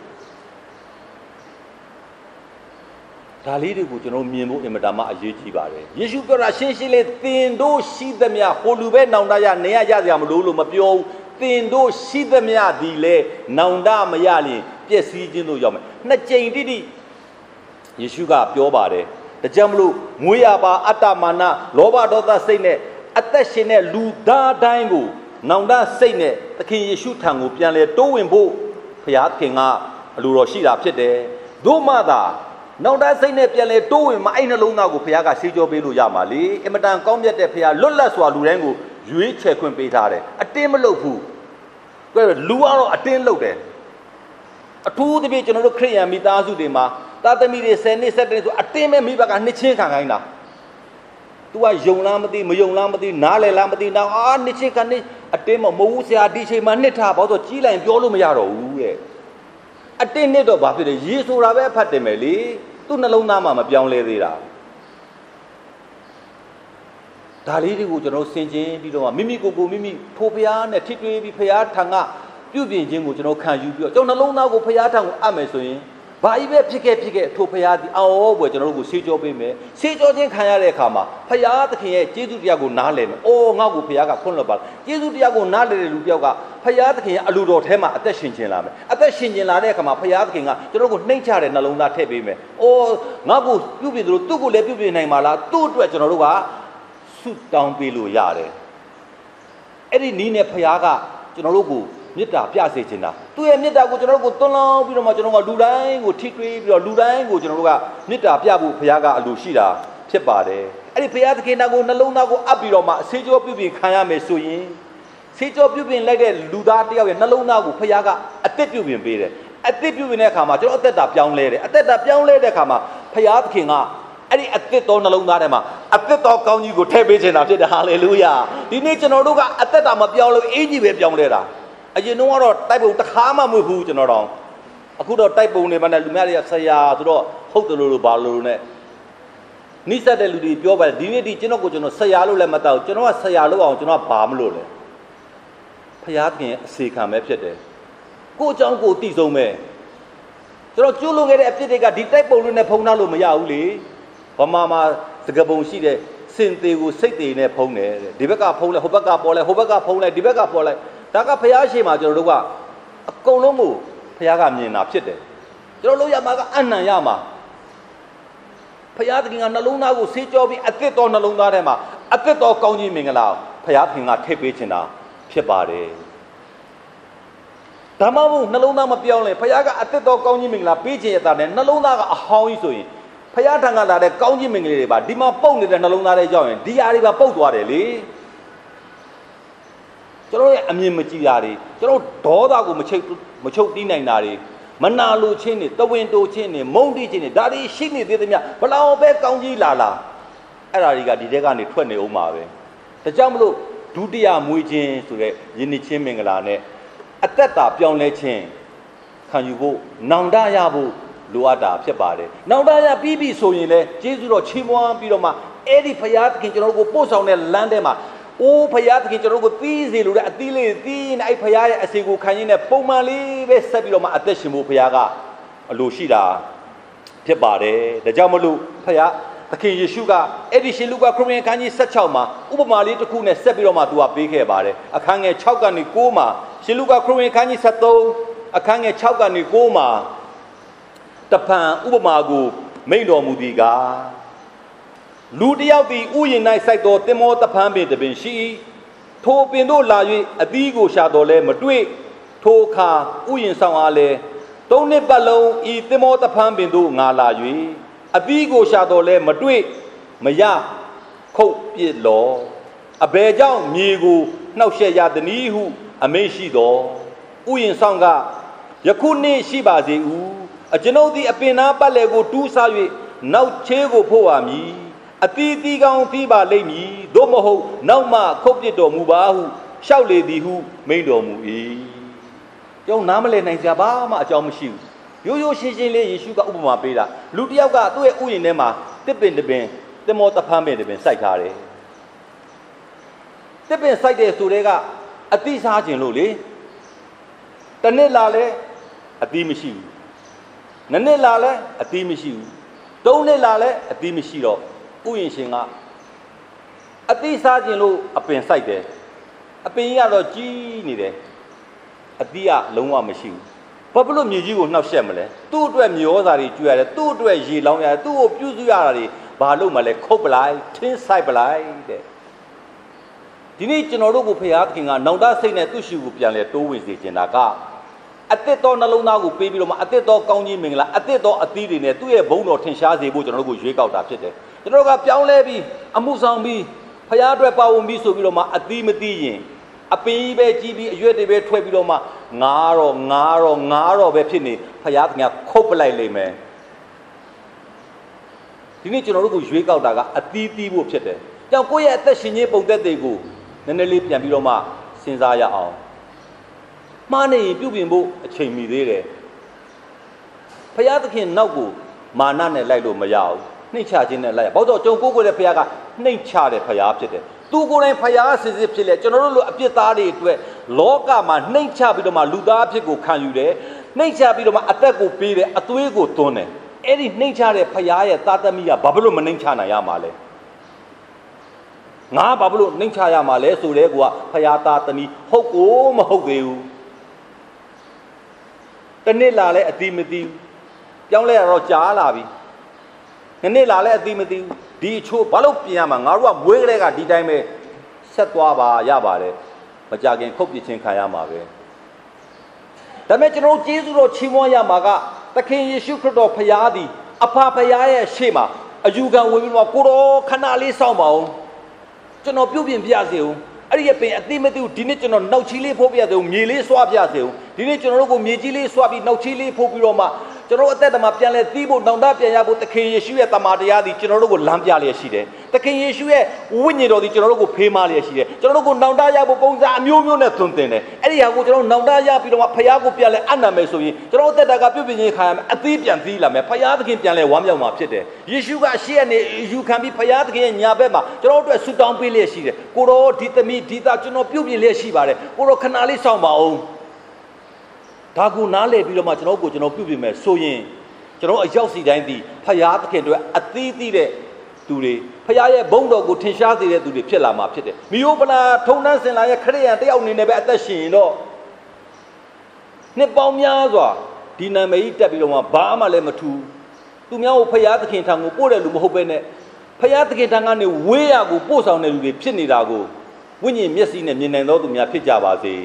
ဒါလေးတွေကိုကျွန်တော်မြင်ဖို့အင်မတန်မှအရေးကြီးပါတယ်ယေရှုပြောတာရှင်းရှင်းလေးသင်တို့ရှိသမျှဟိုလူပဲနောင်တရနေရရစရာမလိုလို့မပြောဘူးသင်တို့ရှိသမျှဒီလေနောင်တမရလျင်ပျက်စီးခြင်းတို့ရောက်မယ်နှစ်ကြိမ်တိတိယေရှုကပြောပါတယ်ဒါကြောင့်မလို့မွေးရပါအတ္တမာနလောဘဒေါသစိတ်နဲ့အသက်ရှင်တဲ့လူသားတိုင်းကိုနောင်တစိတ်နဲ့သခင်ယေရှုထံကိုပြန်လဲတိုးဝင်ဖို့ဘုရားသခင်ကအလိုတော်ရှိတာဖြစ်တယ်သို့မှသာနောင်တစိတ်နဲ့ပြန်လဲတိုးဝင်မအဲ့နှလုံးသားကိုဘုရားကဆေးကြောပေးလို့ရမှာလေအင်မတန်ကောင်းမြတ်တဲ့ဘုရားလွတ်လပ်စွာလူတိုင်းကိုရွေးချယ်ခွင့်ပေးထားတယ်အတင်းမလုပ်ဘူးဒါလူကတော့အတင်းလုပ်တယ်အထူးသဖြင့်ကျွန်တော်တို့ခရိယန်မိသားစုတွေမှာသားသမီးတွေဆယ်နှစ်ဆက်တဲ့ဆိုအတင်းမဲ့မိဘကနှစ်ချင်းခံခိုင်းတာ तू ကယုံလားမသိမယုံလားမသိနားလည်လားမသိတော့အာနှစ်ချင်းခံနှစ်အတင်းမမဟုတ်ဆရာဒီချိန်မှာနှစ်ထားပေါ့ဆိုကြီးလိုက်ပြောလို့မရတော့ဘူးတဲ့အတင်းနဲ့တော့ဘာဖြစ်လဲရေဆိုတာပဲဖတ်တယ်မယ်လေသူ့နှလုံးသားမှာမပြောင်းလဲသေးတာဒါလေးတွေကိုကျွန်တော်ဆင်ခြင်ပြီးတော့မိမိကိုယ်ကိုမိမိထိုဖျားနဲ့ထိတွေ့ပြီးဖျားထံကပြုပြင်ခြင်းကိုကျွန်တော်ခံယူပြီးတော့ကျွန်တော်နှလုံးသားကိုဖျားထံကိုအပ်မယ်ဆိုရင်ဘာကြီးပဲဖြစ်ခဲ့ဖြစ်ခဲ့ထိုဖျားဒီအော်ဘွယ်ကျွန်တော်တို့ကိုဆေးကြောပေးမယ်ဆေးကြောခြင်းခံရတဲ့အခါမှာဖျားသခင်ရဲ့ကျေးဇူးတရားကိုနားလည်မယ်အော်ငါ့ကိုဖျားကခွင့်လွှတ်ပါကျေးဇူးတရားကိုနားလည်တဲ့လူတယောက်ကဖျားသခင်ရဲ့အလိုတော်ထဲမှာအသက်ရှင်ခြင်းလာမယ်အသက်ရှင်ခြင်းလာတဲ့အခါမှာဖျားသခင်ကကျွန်တော်ကိုနှိမ့်ချတဲ့နှလုံးသားထည့်ပေးမယ်အော်ငါ့ကိုပြုပြင်သလိုသူ့ကိုလည်းပြုပြင်နိုင်ပါလားသူ့အတွက်ကျွန်တော်တို့ကဆုတောင်းပေးလို့ရတယ်အဲ့ဒီနည်းနဲ့ဖျားကကျွန်တော်တို့ကိုမေတ္တာပြစေချင်တာသူ့ရဲ့မေတ္တာကိုကျွန်တော်တို့ကိုသွန်းလောင်းပြီးတော့မှကျွန်တော်ကလူတိုင်းကိုထိတွေ့ပြီးတော့လူတိုင်းကိုကျွန်တော်တို့ကမေတ္တာပြဖို့ဘုရားကအလိုရှိတာဖြစ်ပါတယ်အဲ့ဒီဘုရားသခင်သားကိုနှလုံးသားကိုအပ်ပြီးတော့မှဆေးကြောပြုပြင်ခံရမယ်ဆိုရင်ဆေးကြောပြုပြင်လိုက်တဲ့လူသားတယောက်ရဲ့နှလုံးသားကိုဘုရားကအသက်ပြုပြင်ပေးတယ်အသက်ပြုပြင်တဲ့အခါမှာကျွန်တော်အသက်တာပြောင်းလဲတယ်အသက်တာပြောင်းလဲတဲ့အခါမှာဘုရားသခင်ကအဲ့ဒီအသက်တော်နှလုံးသားထဲမှာအသက်တော်ကောင်းကြီးကိုထည့်ပေးခြင်းတာဖြစ်တယ်ဟာလေလုယာဒီနေ့ကျွန်တော်တို့ကအသက်တာမပြောင်းလို့အင်းကြီးပဲပြောင်းလဲတာအရင်တော့ကတော့တိုက်ပုံတစ်ခါမှမဟုတ်ဘူးကျွန်တော်တော့အခုတော့တိုက်ပုံတွေမှလည်းလူများတွေကဆရာဆိုတော့ဟုတ်တယ်လို့ဘာလို့လဲနိစ္စတဲ့လူတွေပြောပါတယ်ဒီနေ့ဒီကျွန်တော်ကိုကျွန်တော်ဆရာလို့လည်းမတောက်ကျွန်တော်ကဆရာလို့အောင်ကျွန်တော်ဘာမလို့လဲဖျားခင်အစေခံပဲဖြစ်တယ်ကိုအကြောင်းကိုသိဆုံးပဲကျွန်တော်ကျွလို့ခဲ့တဲ့အဖြစ်တွေကဒီတိုက်ပုံလေးနဲ့ဖုံးထားလို့မရဘူးလေဗမာမှာစကပုံရှိတဲ့စင်သေးကိုစိတ်သေးနဲ့ဖုံးတယ်ဒီဘက်ကဖုံးလဲဟိုဘက်ကပေါ်လဲဟိုဘက်ကဖုံးလဲဒီဘက်ကပေါ်လဲဒါကဖျားရှိမှကျွန်တော်တို့ကအကုန်လုံးကိုဖျားကမြင်တာဖြစ်တယ်ကျွန်တော်တို့ရမှာကအနံ့ရမှာဖျားသခင်ကနှလုံးသားကိုဆေးကြောပြီးအသက်တော်နှလုံးသားထဲမှာအသက်တော်ကောင်းကြီးမင်္ဂလာဖျားသခင်ကထည့်ပေးခြင်းတာဖြစ်ပါတယ်ဒါမှမဟုတ်နှလုံးသားမပြောင်းလဲဖျားကအသက်တော်ကောင်းကြီးမင်္ဂလာပေးခြင်းရတာနဲ့နှလုံးသားကအဟောင်းကြီးဆိုရင်ဖျားထံကလာတဲ့ကောင်းကြီးမင်္ဂလာတွေပါဒီမှာပုတ်နေတဲ့နှလုံးသားတွေကြောက်ရင်ဒီအားတွေပါပုတ်သွားတယ်လေကျွန်တော်ရဲ့အမြင်မကြည့်တာတွေကျွန်တော်ဒေါသကိုမချုပ်မချုပ်တီးနိုင်တာတွေမနာလိုခြင်းတွေတဝင်းတိုခြင်းတွေမုန်းတီးခြင်းတွေဒါတွေရှိနေသေးသမျှဘလောက်ပဲကောင်းကြီးလာလာအဲ့ဒါတွေကဒီတဲကနေထွက်နေအောင်ပါပဲဒါကြောင့်မလို့ဒုတိယမွေးခြင်းဆိုတဲ့ယဉ်ကျေးခြင်းမင်္ဂလာနဲ့အသက်တာပြောင်းလဲခြင်းခံယူဖို့နောင်တရဖို့လိုအပ်တာဖြစ်ပါတယ်နောင်တရပြီးပြီဆိုရင်လေကျေးဇူးတော်ချီးမွမ်းပြီးတော့မှအဲ့ဒီဖရာသခင်ကျွန်တော်တို့ကိုပို့ဆောင်တဲ့လမ်းထဲမှာအိုးဖရာသခင်ကျွန်တော်တို့ကိုသီးစီလို့တဲ့အသီးလေးသီးနေအဲ့ဖရာရဲ့အစီကိုခံရင်းနဲ့ပုံမှန်လေးပဲဆက်ပြီးတော့မှအသက်ရှင်ဖို့ဖရာကအလိုရှိတာဖြစ်ပါတယ်ဒါကြောင့်မလို့ဖရာသခင်ယေရှုကအဲ့ဒီရှင်လူကခရစ်ယာန်ခန်းကြီး၁၆မှာဥပမာလေးတစ်ခုနဲ့ဆက်ပြီးတော့မှသူကပေးခဲ့ပါတယ်အခန်းငယ်၆ကနေ၉မှာရှင်လူကခရစ်ယာန်ခန်းကြီး၁၃အခန်းငယ်၆ကနေ၉မှာတဖန်ဥပမာကိုမိန့်တော်မူသည်ကားလူတယောက်သည်ဥယျာဉ်၌စိုက်သောတင်မောတဖန်ပင်တပင်ရှိထိုပင်တို့လာ၍အသီးကိုရှာတော်လဲမတွေ့ထိုအခါဥယျာဉ်ဆောင်အားလဲသုံးနှစ်ပတ်လုံးဤတင်မောတဖန်ပင်တို့ငါလာ၍အသီးကိုရှာတော်လဲမတွေ့မရခုတ်ပြစ်လောအဘယ်ကြောင့်မြေကိုနှောက်ယှက်ရသည်နည်းဟုအမိန့်ရှိတော်ဥယျာဉ်ဆောင်ကယခုနေ့ရှိပါစေဦးအကျွန်ုပ်သည်အပင်နာပတ်လည်ကိုတူးစား၍နောက်ချေးကိုဖို့ပါမည်အတီးတီးကောင်းသီးပါလိမ့်မည်သို့မဟုတ်နောက်မှခုတ်ပစ်တော်မူပါဟုရှောက်လေသည်ဟုမိန့်တော်မူ၏ကျောင်းနားမလည်နိုင်ကြပါမှအကြောင်းမရှိဘူးရိုးရိုးရှင်းရှင်းလေးယေရှုကဥပမာပေးတာလူတစ်ယောက်ကသူ့ရဲ့ဥယျာဉ်ထဲမှာတစ်ပင်တစ်ပင်တင်မောတဖန်းပင်တစ်ပင်စိုက်ထားတယ်တစ်ပင်စိုက်တဲ့ဆိုတဲ့ကအသီးစားခြင်းလို့လေတနစ်လာလဲအသီးမရှိဘူးနှစ်နှစ်လာလဲအသီးမရှိဘူးသုံးနှစ်လာလဲအသီးမရှိတော့ဥယျာဉ်ရှင်ကအသီးစားခြင်းလို့အပင်စိုက်တယ်အပင်ကြီးကတော့ကြီးနေတယ်အသီးကလုံးဝမရှိဘူးဘာဖြစ်လို့မြေကြီးကိုနှောက်ယှက်မလဲသူ့အတွက်မျောစာတွေကျွေးရတယ်သူ့အတွက်ရေလောင်းရတယ်သူ့ကိုပြုစုရတာတွေဘာလို့မလဲခုတ်ပလိုက်ထင်းဆိုင်ပလိုက်တဲ့ဒီနေ့ကျွန်တော်တို့ကိုဖရာသခင်ကနောင်တစိတ်နဲ့သူ့ရှိကိုပြန်လဲတိုးဝင်စေချင်တာကအသက်တော်နှလုံးသားကိုပေးပြီးတော့မှအသက်တော်ကောင်းကြီးမင်္ဂလာအသက်တော်အသီးတွေနဲ့သူ့ရဲ့ဘုန်းတော်ထင်ရှားစေဖို့ကျွန်တော်တို့ကိုရွေးကောက်တာဖြစ်တယ်ကျွန်တော်တို့ကပြောင်းလဲပြီးအမှုဆောင်ပြီးဖရာအတွက်ပါဝင်ပြီးဆိုပြီးတော့မှအသီးမသိရင်အပင်ကြီးပဲကြီးပြီးအရွက်တွေပဲထွက်ပြီးတော့မှငားတော့ငားတော့ငားတော့ပဲဖြစ်နေဖရာသခင်ခုတ်ပလိုက်လိမ့်မယ်ဒီနေ့ကျွန်တော်တို့ကိုရွေးကောက်တာကအသီးသီးဖို့ဖြစ်တယ်ကြောင့်ကိုယ့်ရဲ့အသက်ရှင်ခြင်းပုံသက်တွေကိုနည်းနည်းလေးပြန်ပြီးတော့မှစဉ်းစားရအောင်မှားနေရင်ပြုပြင်ဖို့အချိန်မီသေးတယ်ဖယားသခင်နောက်ကိုမာနနဲ့လိုက်လို့မရဘူးနှိမ့်ချခြင်းနဲ့လိုက်ဘာလို့ကျွန်တော်ကိုယ်ကိုယ်လည်းဖယားကနှိမ့်ချတဲ့ဖယားဖြစ်တယ်သူကိုယ်တိုင်ဖယားစစ်စစ်ဖြစ်လေကျွန်တော်တို့လိုအပြစ်သားတွေအတွက်လောကမှာနှိမ့်ချပြီးတော့မှလူသားအဖြစ်ကိုခံယူတယ်နှိမ့်ချပြီးတော့မှအသက်ကိုပေးတယ်အသွေးကိုသွန်းတယ်အဲ့ဒီနှိမ့်ချတဲ့ဖယားရဲ့သားသမီးကဘာဖြစ်လို့မနှိမ့်ချနိုင်ရမှာလဲငါဘာဖြစ်လို့နှိမ့်ချရမှာလဲဆိုတဲ့ကွာဖယားသားသမီးဟုတ်ကိုမဟုတ်သေးဘူးတနေ့လာလဲအတိမသိဘူးပြောင်းလဲရတော့ကြားလာပြီနေ့လာလဲအတိမသိဘူးဒီအချိုးဘာလို့ပြင်ရမှာငါတို့ကမွေးကလေးကဒီတိုင်းပဲဆက်သွားပါရပါတယ်မကြခင်ခုတ်ပြချင်းခံရမှာပဲဒါပေမဲ့ကျွန်တော်ကျေးဇူးတော်ချီးမွမ်းရမှာကသခင်ယေရှုခရစ်တော်ဖခင်သည်အဖဖခင်ရဲ့ရှေ့မှာအယူခံဝင်ပြီးတော့ကိုတော်ခဏလေးစောင့်ပါအောင်ကျွန်တော်ပြုတ်ပြင်ပြစေဦးအဲ့ဒီပင်အတိမသိဘူးဒီနေ့ကျွန်တော်နောက်ချီလေးဖိုးပြစေဦးမြေလေးဆွားပြစေဦးဒီနေ့ကျွန်တော်တို့ကိုမြေကြီးလေးဆွားပြီးနောက်ချီလေးဖိုးပြီးတော့မှကျွန်တော်အသက်တမပြန်လဲသီးဖို့နောင်တပြန်ရဖို့သခင်ယေရှုရဲ့တမန်တရားသည်ကျွန်တော်တို့ကိုလမ်းပြလျက်ရှိတယ်သခင်ယေရှုရဲ့ဝိညာဉ်တော်သည်ကျွန်တော်တို့ကိုဖေးမလျက်ရှိတယ်ကျွန်တော်တို့ကိုနောင်တရဖို့ပုံစံအမျိုးမျိုးနဲ့သွန်သင်တယ်အဲ့ဒီဟာကိုကျွန်တော်နောင်တရပြီးတော့မှဖခင်ကိုပြန်လဲအနံမယ်ဆိုရင်ကျွန်တော်အသက်တာကပြုတ်ပြင်းခြင်းခံရမယ်အသီးပြန်သီးလာမယ်ဖခင်သခင်ပြန်လဲဝမ်းမြောက်မှာဖြစ်တယ်ယေရှုကရှေ့ကနေယူခံပြီးဖခင်သခင်ရဲ့ညာဘက်မှာကျွန်တော်တို့အတွက်ဆူတောင်းပေးလျက်ရှိတယ်ကိုတော်ဒီသမီးဒီသားကျွန်တော်ပြုတ်ပြင်းလျက်ရှိပါတယ်ကိုတော်ခဏလေးစောင့်ပါအောင်ဒါကိုနားလည်ပြီးတော့မှကျွန်တော်ကိုကျွန်တော်ပြုတ်ပြင်းမယ်ဆိုရင်ကျွန်တော်အရောက်စီတိုင်းဒီဖယားသခင်တို့အသီးသီးတဲ့သူတွေဖယားရဲ့ဘုန်းတော်ကိုထင်ရှားစေတဲ့သူတွေဖြစ်လာမှာဖြစ်တယ်မိယိုပနာထုံနှန်းစင်လာရဲ့ခရစ်ယာန်တယောက်အနေနဲ့ပဲအသက်ရှင်ရင်တော့နှစ်ပေါင်းများစွာဒီနာမည်ကြီးတက်ပြီးတော့မှဘာမှလည်းမထူသူများကိုဖယားသခင်ထံကိုပို့တဲ့လူမဟုတ်ပဲနဲ့ဖယားသခင်ထံကနေဝေးရကိုပို့ဆောင်တဲ့လူတွေဖြစ်နေတာကိုဝိညာဉ်မျက်စိနဲ့မြင်နိုင်သောသူများဖြစ်ကြပါစေ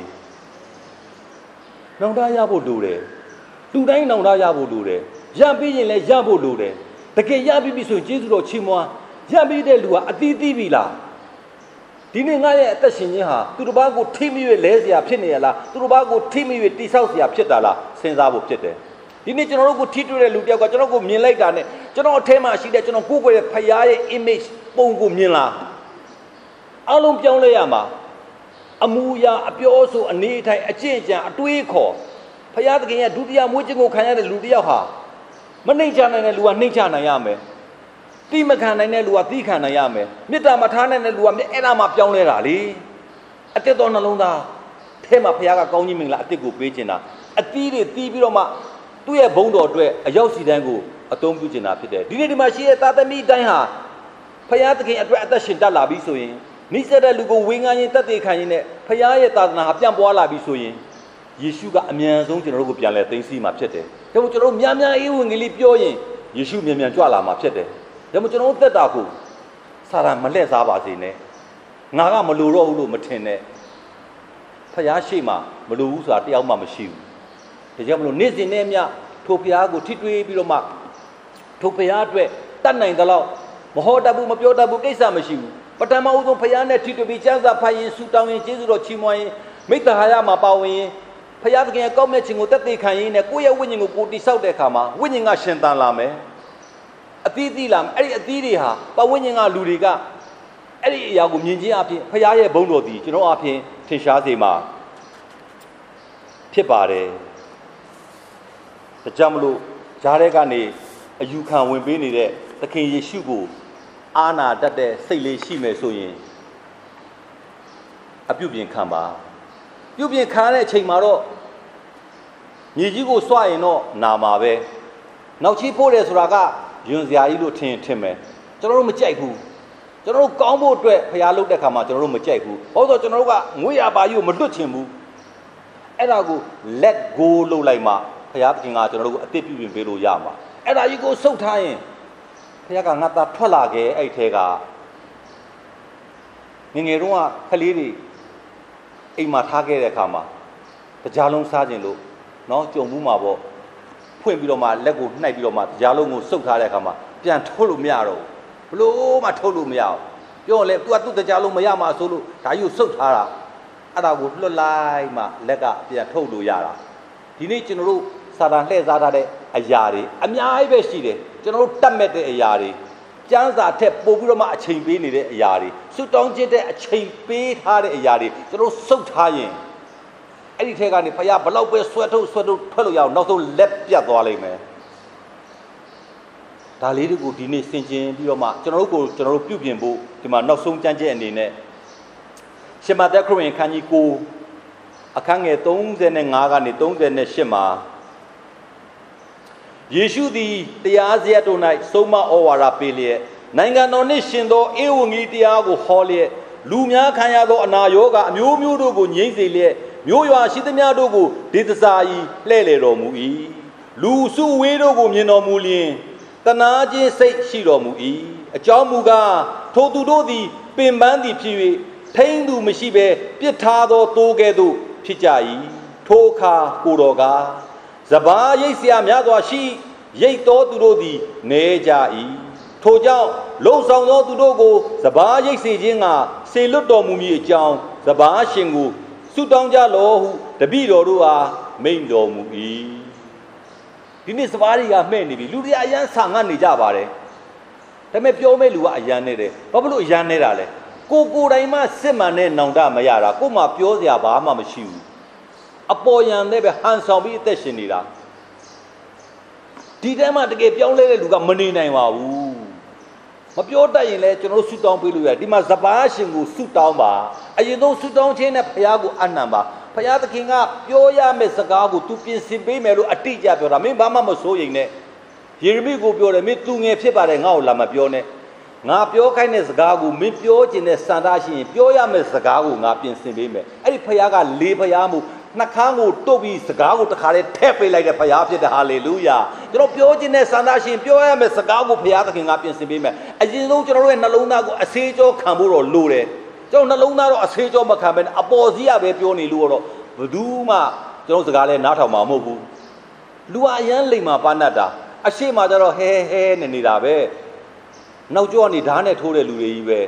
နောင်တရဖို့လိုတယ်လူတိုင်းနောင်တရဖို့လိုတယ်ရပြီးရင်လည်းရဖို့လိုတယ်တကယ်ရပြီးပြီဆိုရင်ကျေးဇူးတော်ချီးမွမ်းရပြီးတဲ့လူကအသီးသီးပြီလားဒီနေ့ငါရဲ့အသက်ရှင်ခြင်းဟာသူတစ်ပါးကိုထိမိ၍လဲเสียဖြစ်နေရလားသူတစ်ပါးကိုထိမိ၍တိဆောက်เสียဖြစ်တာလားစဉ်းစားဖို့ဖြစ်တယ်ဒီနေ့ကျွန်တော်တို့ကိုထိတွေ့တဲ့လူတယောက်ကကျွန်တော်ကိုမြင်လိုက်တာနဲ့ကျွန်တော်အထဲမှာရှိတဲ့ကျွန်တော်ကိုယ်ကိုယ်ရဲ့ဖယားရဲ့ image ပုံကိုမြင်လားအလုံးပြောင်းလဲရမှာအမူအရာအပြောအဆိုအနေအထိုင်အကျင့်အကြံအတွေးခေါ်ဖယားသခင်ရဲ့ဒုတိယမွေးခြင်းကိုခံရတဲ့လူတယောက်ဟာမနှိမ့်ချနိုင်တဲ့လူကနှိမ့်ချနိုင်ရမယ်တိမခံနိုင်တဲ့လူကတိခံနိုင်ရမယ်မေတ္တာမထားနိုင်တဲ့လူကအဲ့ဒါမှပြောင်းလဲတာလေအတက်တော်နှလုံးသားထဲမှာဘုရားကကောင်းကြီးမင်္ဂလာအတက်ကိုပေးခြင်းတာအသီးတွေတီးပြီးတော့မှသူ့ရဲ့ဘုန်းတော်အတွက်အရောက်စီတန်းကိုအသုံးပြုခြင်းတာဖြစ်တယ်ဒီနေ့ဒီမှာရှိတဲ့သာသမီတိုင်းဟာဘုရားသခင်အတွက်အသက်ရှင်တတ်လာပြီဆိုရင်နိစ္စတဲ့လူကိုဝေငှရင်တက်သေးခံရင်နဲ့ဘုရားရဲ့သာသနာဟာပြန့်ပွားလာပြီဆိုရင်ယေရှုကအမြန်ဆုံးကျွန်တော်တို့ကိုပြန်လဲသိမ်းဆီးမှာဖြစ်တယ်ဒါမို့ကျွန်တော်တို့များများအေးဝင်ကလေးပြောရင်ယေရှုမြန်မြန်ကြွလာမှာဖြစ်တယ်ဒါမို့ကျွန်တော်တို့သက်တာကိုစာရမလှည့်စားပါစေနဲ့ငါကမလိုတော့ဘူးလို့မထင်နဲ့ဖယားရှိမှမလိုဘူးဆိုတာတယောက်မှမရှိဘူးဒါကြောင့်မလို့နေ့စဉ်နဲ့အမျှထိုဖယားကိုထိတွေ့ပြီးတော့မှထိုဖယားအတွက်တတ်နိုင်သလောက်မဟောတတ်ဘူးမပြောတတ်ဘူးကိစ္စမရှိဘူးပထမဦးဆုံးဖယားနဲ့ထိတွေ့ပြီးကျမ်းစာဖတ်ရင်ဆူတောင်းရင်ကျေးဇူးတော်ချီးမွမ်းရင်မိတ္တဟာယမှာပါဝင်ရင်ဖယားသခင်ရဲ့ကောင်းမြတ်ခြင်းကိုတက်သေးခံရင်းနဲ့ကိုယ့်ရဲ့ဝိညာဉ်ကိုကိုတိဆောက်တဲ့အခါမှာဝိညာဉ်ကရှင်သန်လာမယ်အသီးသီးလာမယ်အဲ့ဒီအသီးတွေဟာပဝိညာဉ်ကလူတွေကအဲ့ဒီအရာကိုမြင်ခြင်းအပြင်ဖယားရဲ့ဘုန်းတော်သည်ကျွန်တော်အပြင်ထင်ရှားစေမှာဖြစ်ပါတယ်ဒါကြောင့်မလို့ဂျားတဲ့ကနေအယူခံဝင်ပေးနေတဲ့သခင်ယေရှုကိုအာနာတတ်တဲ့စိတ်လေးရှိမယ်ဆိုရင်အပြုပြင်ခံပါပြုပြင်ခံတဲ့အချိန်မှာတော့မြေကြီးကိုစွရင်တော့နာမှာပဲနောက်ချီဖို့တယ်ဆိုတာကယွန်စရာကြီးလို့ထင်ထင်မယ်ကျွန်တော်တို့မကြိုက်ဘူးကျွန်တော်တို့ကောင်းဖို့အတွက်ဖျားလုပ်တဲ့ခါမှာကျွန်တော်တို့မကြိုက်ဘူးဟုတ်တော့ကျွန်တော်တို့ကငွေရပါကြီးကိုမလွတ်ချင်ဘူးအဲ့ဒါကို let go လုပ်လိုက်မှဖျားသခင်ကကျွန်တော်တို့ကိုအသစ်ပြုပြင်ပေးလို့ရမှာအဲ့ဒါကြီးကိုစုပ်ထားရင်ဖျားကငါသားထွက်လာခဲ့အဲ့ထဲကငငယ်တုန်းကခလေးတွေအိမ်မှာထားခဲ့တဲ့အခါမှာတရားလုံးစားခြင်းလို့နော်ကြုံမှုမှာပေါ့ဖွင့်ပြီးတော့မှလက်ကိုနှိုက်ပြီးတော့မှတရားလုံးကိုစုပ်ထားတဲ့အခါမှာပြန်ထုတ်လို့မရတော့ဘူးဘလို့မှထုတ်လို့မရဘူးပြောရင်လေ तू ကသူ့တရားလုံးမရမှာဆိုလို့ဒါကြီးကိုစုပ်ထားတာအဲ့ဒါကိုလွတ်လိုက်မှလက်ကပြန်ထုတ်လို့ရတာဒီနေ့ကျွန်တော်တို့စာတန်လှည့်စားထားတဲ့အရာတွေအများကြီးပဲရှိတယ်ကျွန်တော်တို့တတ်မဲ့တဲ့အရာတွေကျမ်းစာထက်ပို့ပြီးတော့မှအချိန်ပေးနေတဲ့အရာတွေစွတ်တောင်းခြင်းတဲ့အချိန်ပေးထားတဲ့အရာတွေကျွန်တော်စုပ်ထားရင်အဲ့ဒီထဲကနေဖယားဘလောက်ပဲဆွဲထုတ်ဆွဲထုတ်ထွက်လို့ရအောင်နောက်ဆုံးလက်ပြတ်သွားလိမ့်မယ်ဒါလေးတွေကိုဒီနေ့ဆင်ခြင်ပြီးတော့မှကျွန်တော်တို့ကိုကျွန်တော်တို့ပြုပြင်ဖို့ဒီမှာနောက်ဆုံးကြမ်းကျက်အနေနဲ့ရှင်မသက်ခရစ်ဝင်ခန်းကြီးကိုအခန်းငယ်35ကနေ38မှာယေရှုသည်တရားစရပ်တို့၌ဆုံးမဩဝါဒပေးလျက်နိုင်ငံတော်နှင့်ရှင်သောဧဝံဂေလိတရားကိုဟောလျက်လူများခံရသောအနာရောဂါအမျိုးမျိုးတို့ကိုငြိမ့်စေလျက်မျိုးရွာရှိသမျှတို့ကိုဒေသစာဤလှဲ့လေတော်မူ၏လူစုဝေးတို့ကိုမြင်တော်မူလျင်တနာခြင်းစိတ်ရှိတော်မူ၏အကြောင်းမူကားထိုသူတို့သည်ပင်ပန်းသည်ဖြစ်၍ထိမ့်သူမရှိဘဲပြစ်ထားသောတိုးကဲ့သို့ဖြစ်ကြ၏ထိုအခါကိုတော်ကစပါးရိတ်เสียများစွာရှိရိတ်သောသူတို့သည်နေကြ၏ထိုကြောင့်လုံဆောင်သောသူတို့ကိုစပါးရိတ်စေခြင်းကစေလွတ်တော်မူမည်အကြောင်းစပါးရှင်ကိုဆုတောင်းကြလောဟုတပည့်တော်တို့အားမိန့်တော်မူ၏ဒီနေ့စပါးတွေကမှဲ့နေပြီလူတွေအရန်ဆာငတ်နေကြပါတယ်ဒါပေမဲ့ပြောမဲ့လူကအရန်နေတယ်ဘာဖြစ်လို့အရန်နေတာလဲကိုကိုတိုင်းမှစစ်မှန်တဲ့နောင်တမရတာကိုမှပြောစရာဘာမှမရှိဘူးအပေါ်ယံနဲ့ပဲဟန်ဆောင်ပြီးအသက်ရှင်နေတာဒီတည်းမှတကယ်ပြောင်းလဲတဲ့လူကမနေနိုင်ပါဘူးမပြောတတ်ရင်လည်းကျွန်တော်ဆုတောင်းပေးလို့ရတယ်ဒီမှာစပါးရှင်ကိုဆုတောင်းပါအရင်ဆုံးဆုတောင်းခြင်းနဲ့ဘုရားကိုအနံပါဘုရားသခင်ကပြောရမယ့်စကားကိုသူပြင်ဆင်ပေးမယ်လို့အတိအကျပြောတာမင်းဘာမှမစိုးရိမ်နဲ့ယေရမိကိုပြောတယ်မင်းသူငယ်ဖြစ်ပါတယ်ငါ့ကိုလာမပြောနဲ့ငါပြောခိုင်းတဲ့စကားကိုမင်းပြောခြင်းနဲ့စံသားရှိရင်ပြောရမယ့်စကားကိုငါပြင်ဆင်ပေးမယ်အဲ့ဒီဘုရားကလေဘုရားမှုနှခမ်းကိုတုတ်ပြီးစကားကိုတခါတည်းထည့်ပေးလိုက်တဲ့ဘုရားဖြစ်တယ်ဟာလေလုယာကျွန်တော်ပြောခြင်းနဲ့စံသားရှင်ပြောရမယ့်စကားကိုဘုရားသခင်ကပြင်ဆင်ပေးမယ်အရင်ဆုံးကျွန်တော်တို့ရဲ့နှလုံးသားကိုအစေးကြောခံဖို့တော့လိုတယ်ကျွန်တော်နှလုံးသားတော့အစေးကြောမခံဘဲအပေါ်စီးရပဲပြောနေလို့တော့ဘယ်သူမှကျွန်တော်စကားလဲနားထောင်မှာမဟုတ်ဘူးလူအရန်လိမ်မာပါဏတ်တာအရှိမကျတော့ဟဲဟဲနေနေတာပဲနောက်ကျောကနေဓာတ်နဲ့ထိုးတဲ့လူတွေကြီးပဲ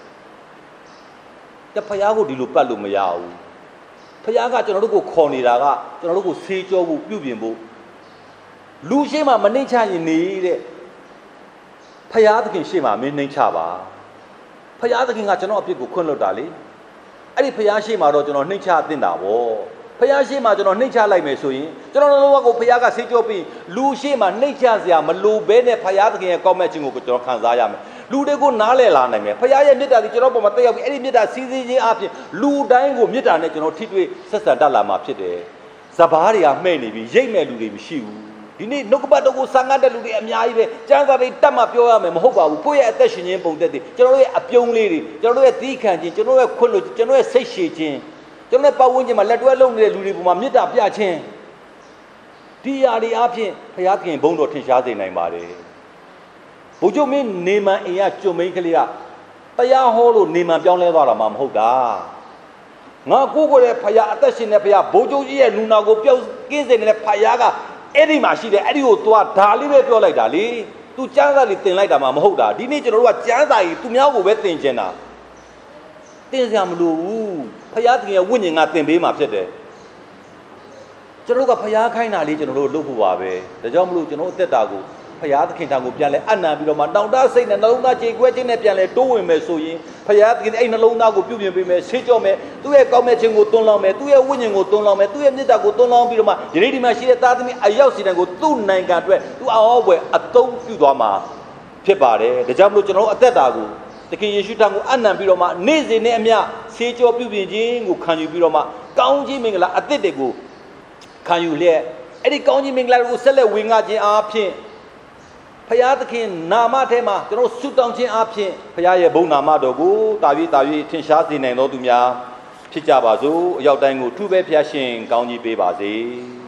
တဖယားကိုဒီလိုပတ်လို့မရဘူးဖယားကကျွန်တော်တို့ကိုခေါ်နေတာကကျွန်တော်တို့ကိုဆေးကြောဖို့ပြုပြင်ဖို့လူရှိမှမနှိမ့်ချရင်နေတဲ့ဖယားသခင်ရှိမှမင်းနှိမ့်ချပါဖယားသခင်ကကျွန်တော်အပြစ်ကိုခွင့်လွှတ်တာလေအဲ့ဒီဖယားရှိမှတော့ကျွန်တော်နှိမ့်ချသင့်တာဗောဖယားရှိမှကျွန်တော်နှိမ့်ချလိုက်မယ်ဆိုရင်ကျွန်တော်တို့ကိုဖယားကဆေးကြောပြီးလူရှိမှနှိမ့်ချစရာမလိုဘဲနဲ့ဖယားသခင်ရဲ့ကောင်းမဲ့ခြင်းကိုကျွန်တော်ခံစားရမယ်လူတွေကိုနားလည်လာနိုင်မယ်ဖယားရဲ့မေတ္တာဒီကျွန်တော်ပေါ်မှာတက်ရောက်ပြီးအဲ့ဒီမေတ္တာစီးစီးခြင်းအပြင်လူတိုင်းကိုမေတ္တာနဲ့ကျွန်တော်ထိတွေ့ဆက်ဆံတတ်လာမှာဖြစ်တယ်စပားတွေကမှဲ့နေပြီးရိတ်မဲ့လူတွေမရှိဘူးဒီနေ့နှုတ်ကပတ်တော်ကိုစံငတ်တဲ့လူတွေအများကြီးပဲကျမ်းစာတွေတတ်မှပြောရမယ်မဟုတ်ပါဘူးကိုယ့်ရဲ့အသက်ရှင်ခြင်းပုံသက်တွေကျွန်တော်တို့ရဲ့အပြုံးလေးတွေကျွန်တော်တို့ရဲ့သီးခံခြင်းကျွန်တော်တို့ရဲ့ခွင့်လို့ကျွန်တော်ရဲ့စိတ်ရှည်ခြင်းကျွန်တော်ရဲ့ပတ်ဝန်းကျင်မှာလက်တွဲလုပ်နေတဲ့လူတွေပေါ်မှာမေတ္တာပြခြင်းဒီအရာတွေအပြင်ဘုရားသခင်ဘုန်းတော်ထင်ရှားစေနိုင်ပါတယ်ဘုချုပ်မင်းနေမန်အိမ်ကကျွံမိန်းကလေးကတရားဟောလို့နေမန်ပြောင်းလဲသွားတာမှမဟုတ်တာငါကိုကိုရဲ့ဖယားအသက်ရှင်တဲ့ဖယားဘုချုပ်ကြီးရဲ့လူနာကိုပျောက်ကင်းစေနေတဲ့ဖယားကအဲ့ဒီမှာရှိတယ်အဲ့ဒီကိုသွားဒါလေးပဲပြောလိုက်တာလေသူကျမ်းစာလေးတင်လိုက်တာမှမဟုတ်တာဒီနေ့ကျွန်တော်တို့ကကျမ်းစာကြီးသူများကိုပဲတင်ချင်တာတင်စရာမလိုဘူးဖယားသခင်ရဲ့ဝိညာဉ်ကတင်ပေးမှာဖြစ်တယ်ကျွန်တော်တို့ကဖယားခိုင်းတာလေးကျွန်တော်တို့လုပ်ဖို့ပါပဲဒါကြောင့်မလို့ကျွန်တော်အသက်တာကိုဖယားသခင်ထံကိုပြန်လဲအနံပြီးတော့မှတောင်တစိတ်နဲ့နှလုံးသားကြေကွဲခြင်းနဲ့ပြန်လဲတိုးဝင်မယ်ဆိုရင်ဖယားသခင်အဲ့နှလုံးသားကိုပြုပြင်ပေးမယ်ဆေးကြောမယ်သူ့ရဲ့ကောင်းမဲ့ခြင်းကိုတွန်းလောင်းမယ်သူ့ရဲ့ဝိညာဉ်ကိုတွန်းလောင်းမယ်သူ့ရဲ့မေတ္တာကိုတွန်းလောင်းပြီးတော့မှယနေ့ဒီမှာရှိတဲ့သားသမီးအယောက်စီတန်ကိုသူ့နိုင်ငံအတွက်သူ့အောဝယ်အသုံးပြုသွားမှာဖြစ်ပါတယ်ဒါကြောင့်မလို့ကျွန်တော်တို့အသက်တာကိုသခင်ယေရှုထံကိုအနံပြီးတော့မှနေ့စဉ်နဲ့အမျှဆေးကြောပြုပြင်ခြင်းကိုခံယူပြီးတော့မှကောင်းခြင်းမင်္ဂလာအသက်တွေကိုခံယူလျက်အဲ့ဒီကောင်းခြင်းမင်္ဂလာကိုဆက်လက်ဝင်ငါခြင်းအားဖြင့်ဖယားသခင်နာမထဲမှာကျွန်တော်ဆုတောင်းခြင်းအပြင်ဖယားရဲ့ဘုန်းနာမတော်ကိုတာ၍တာ၍ထင်ရှားစေနိုင်တော်သူများဖြစ်ကြပါစို့အရောက်တိုင်းကိုထူးပဲဖျားရှင်ကောင်းကြီးပေးပါစေ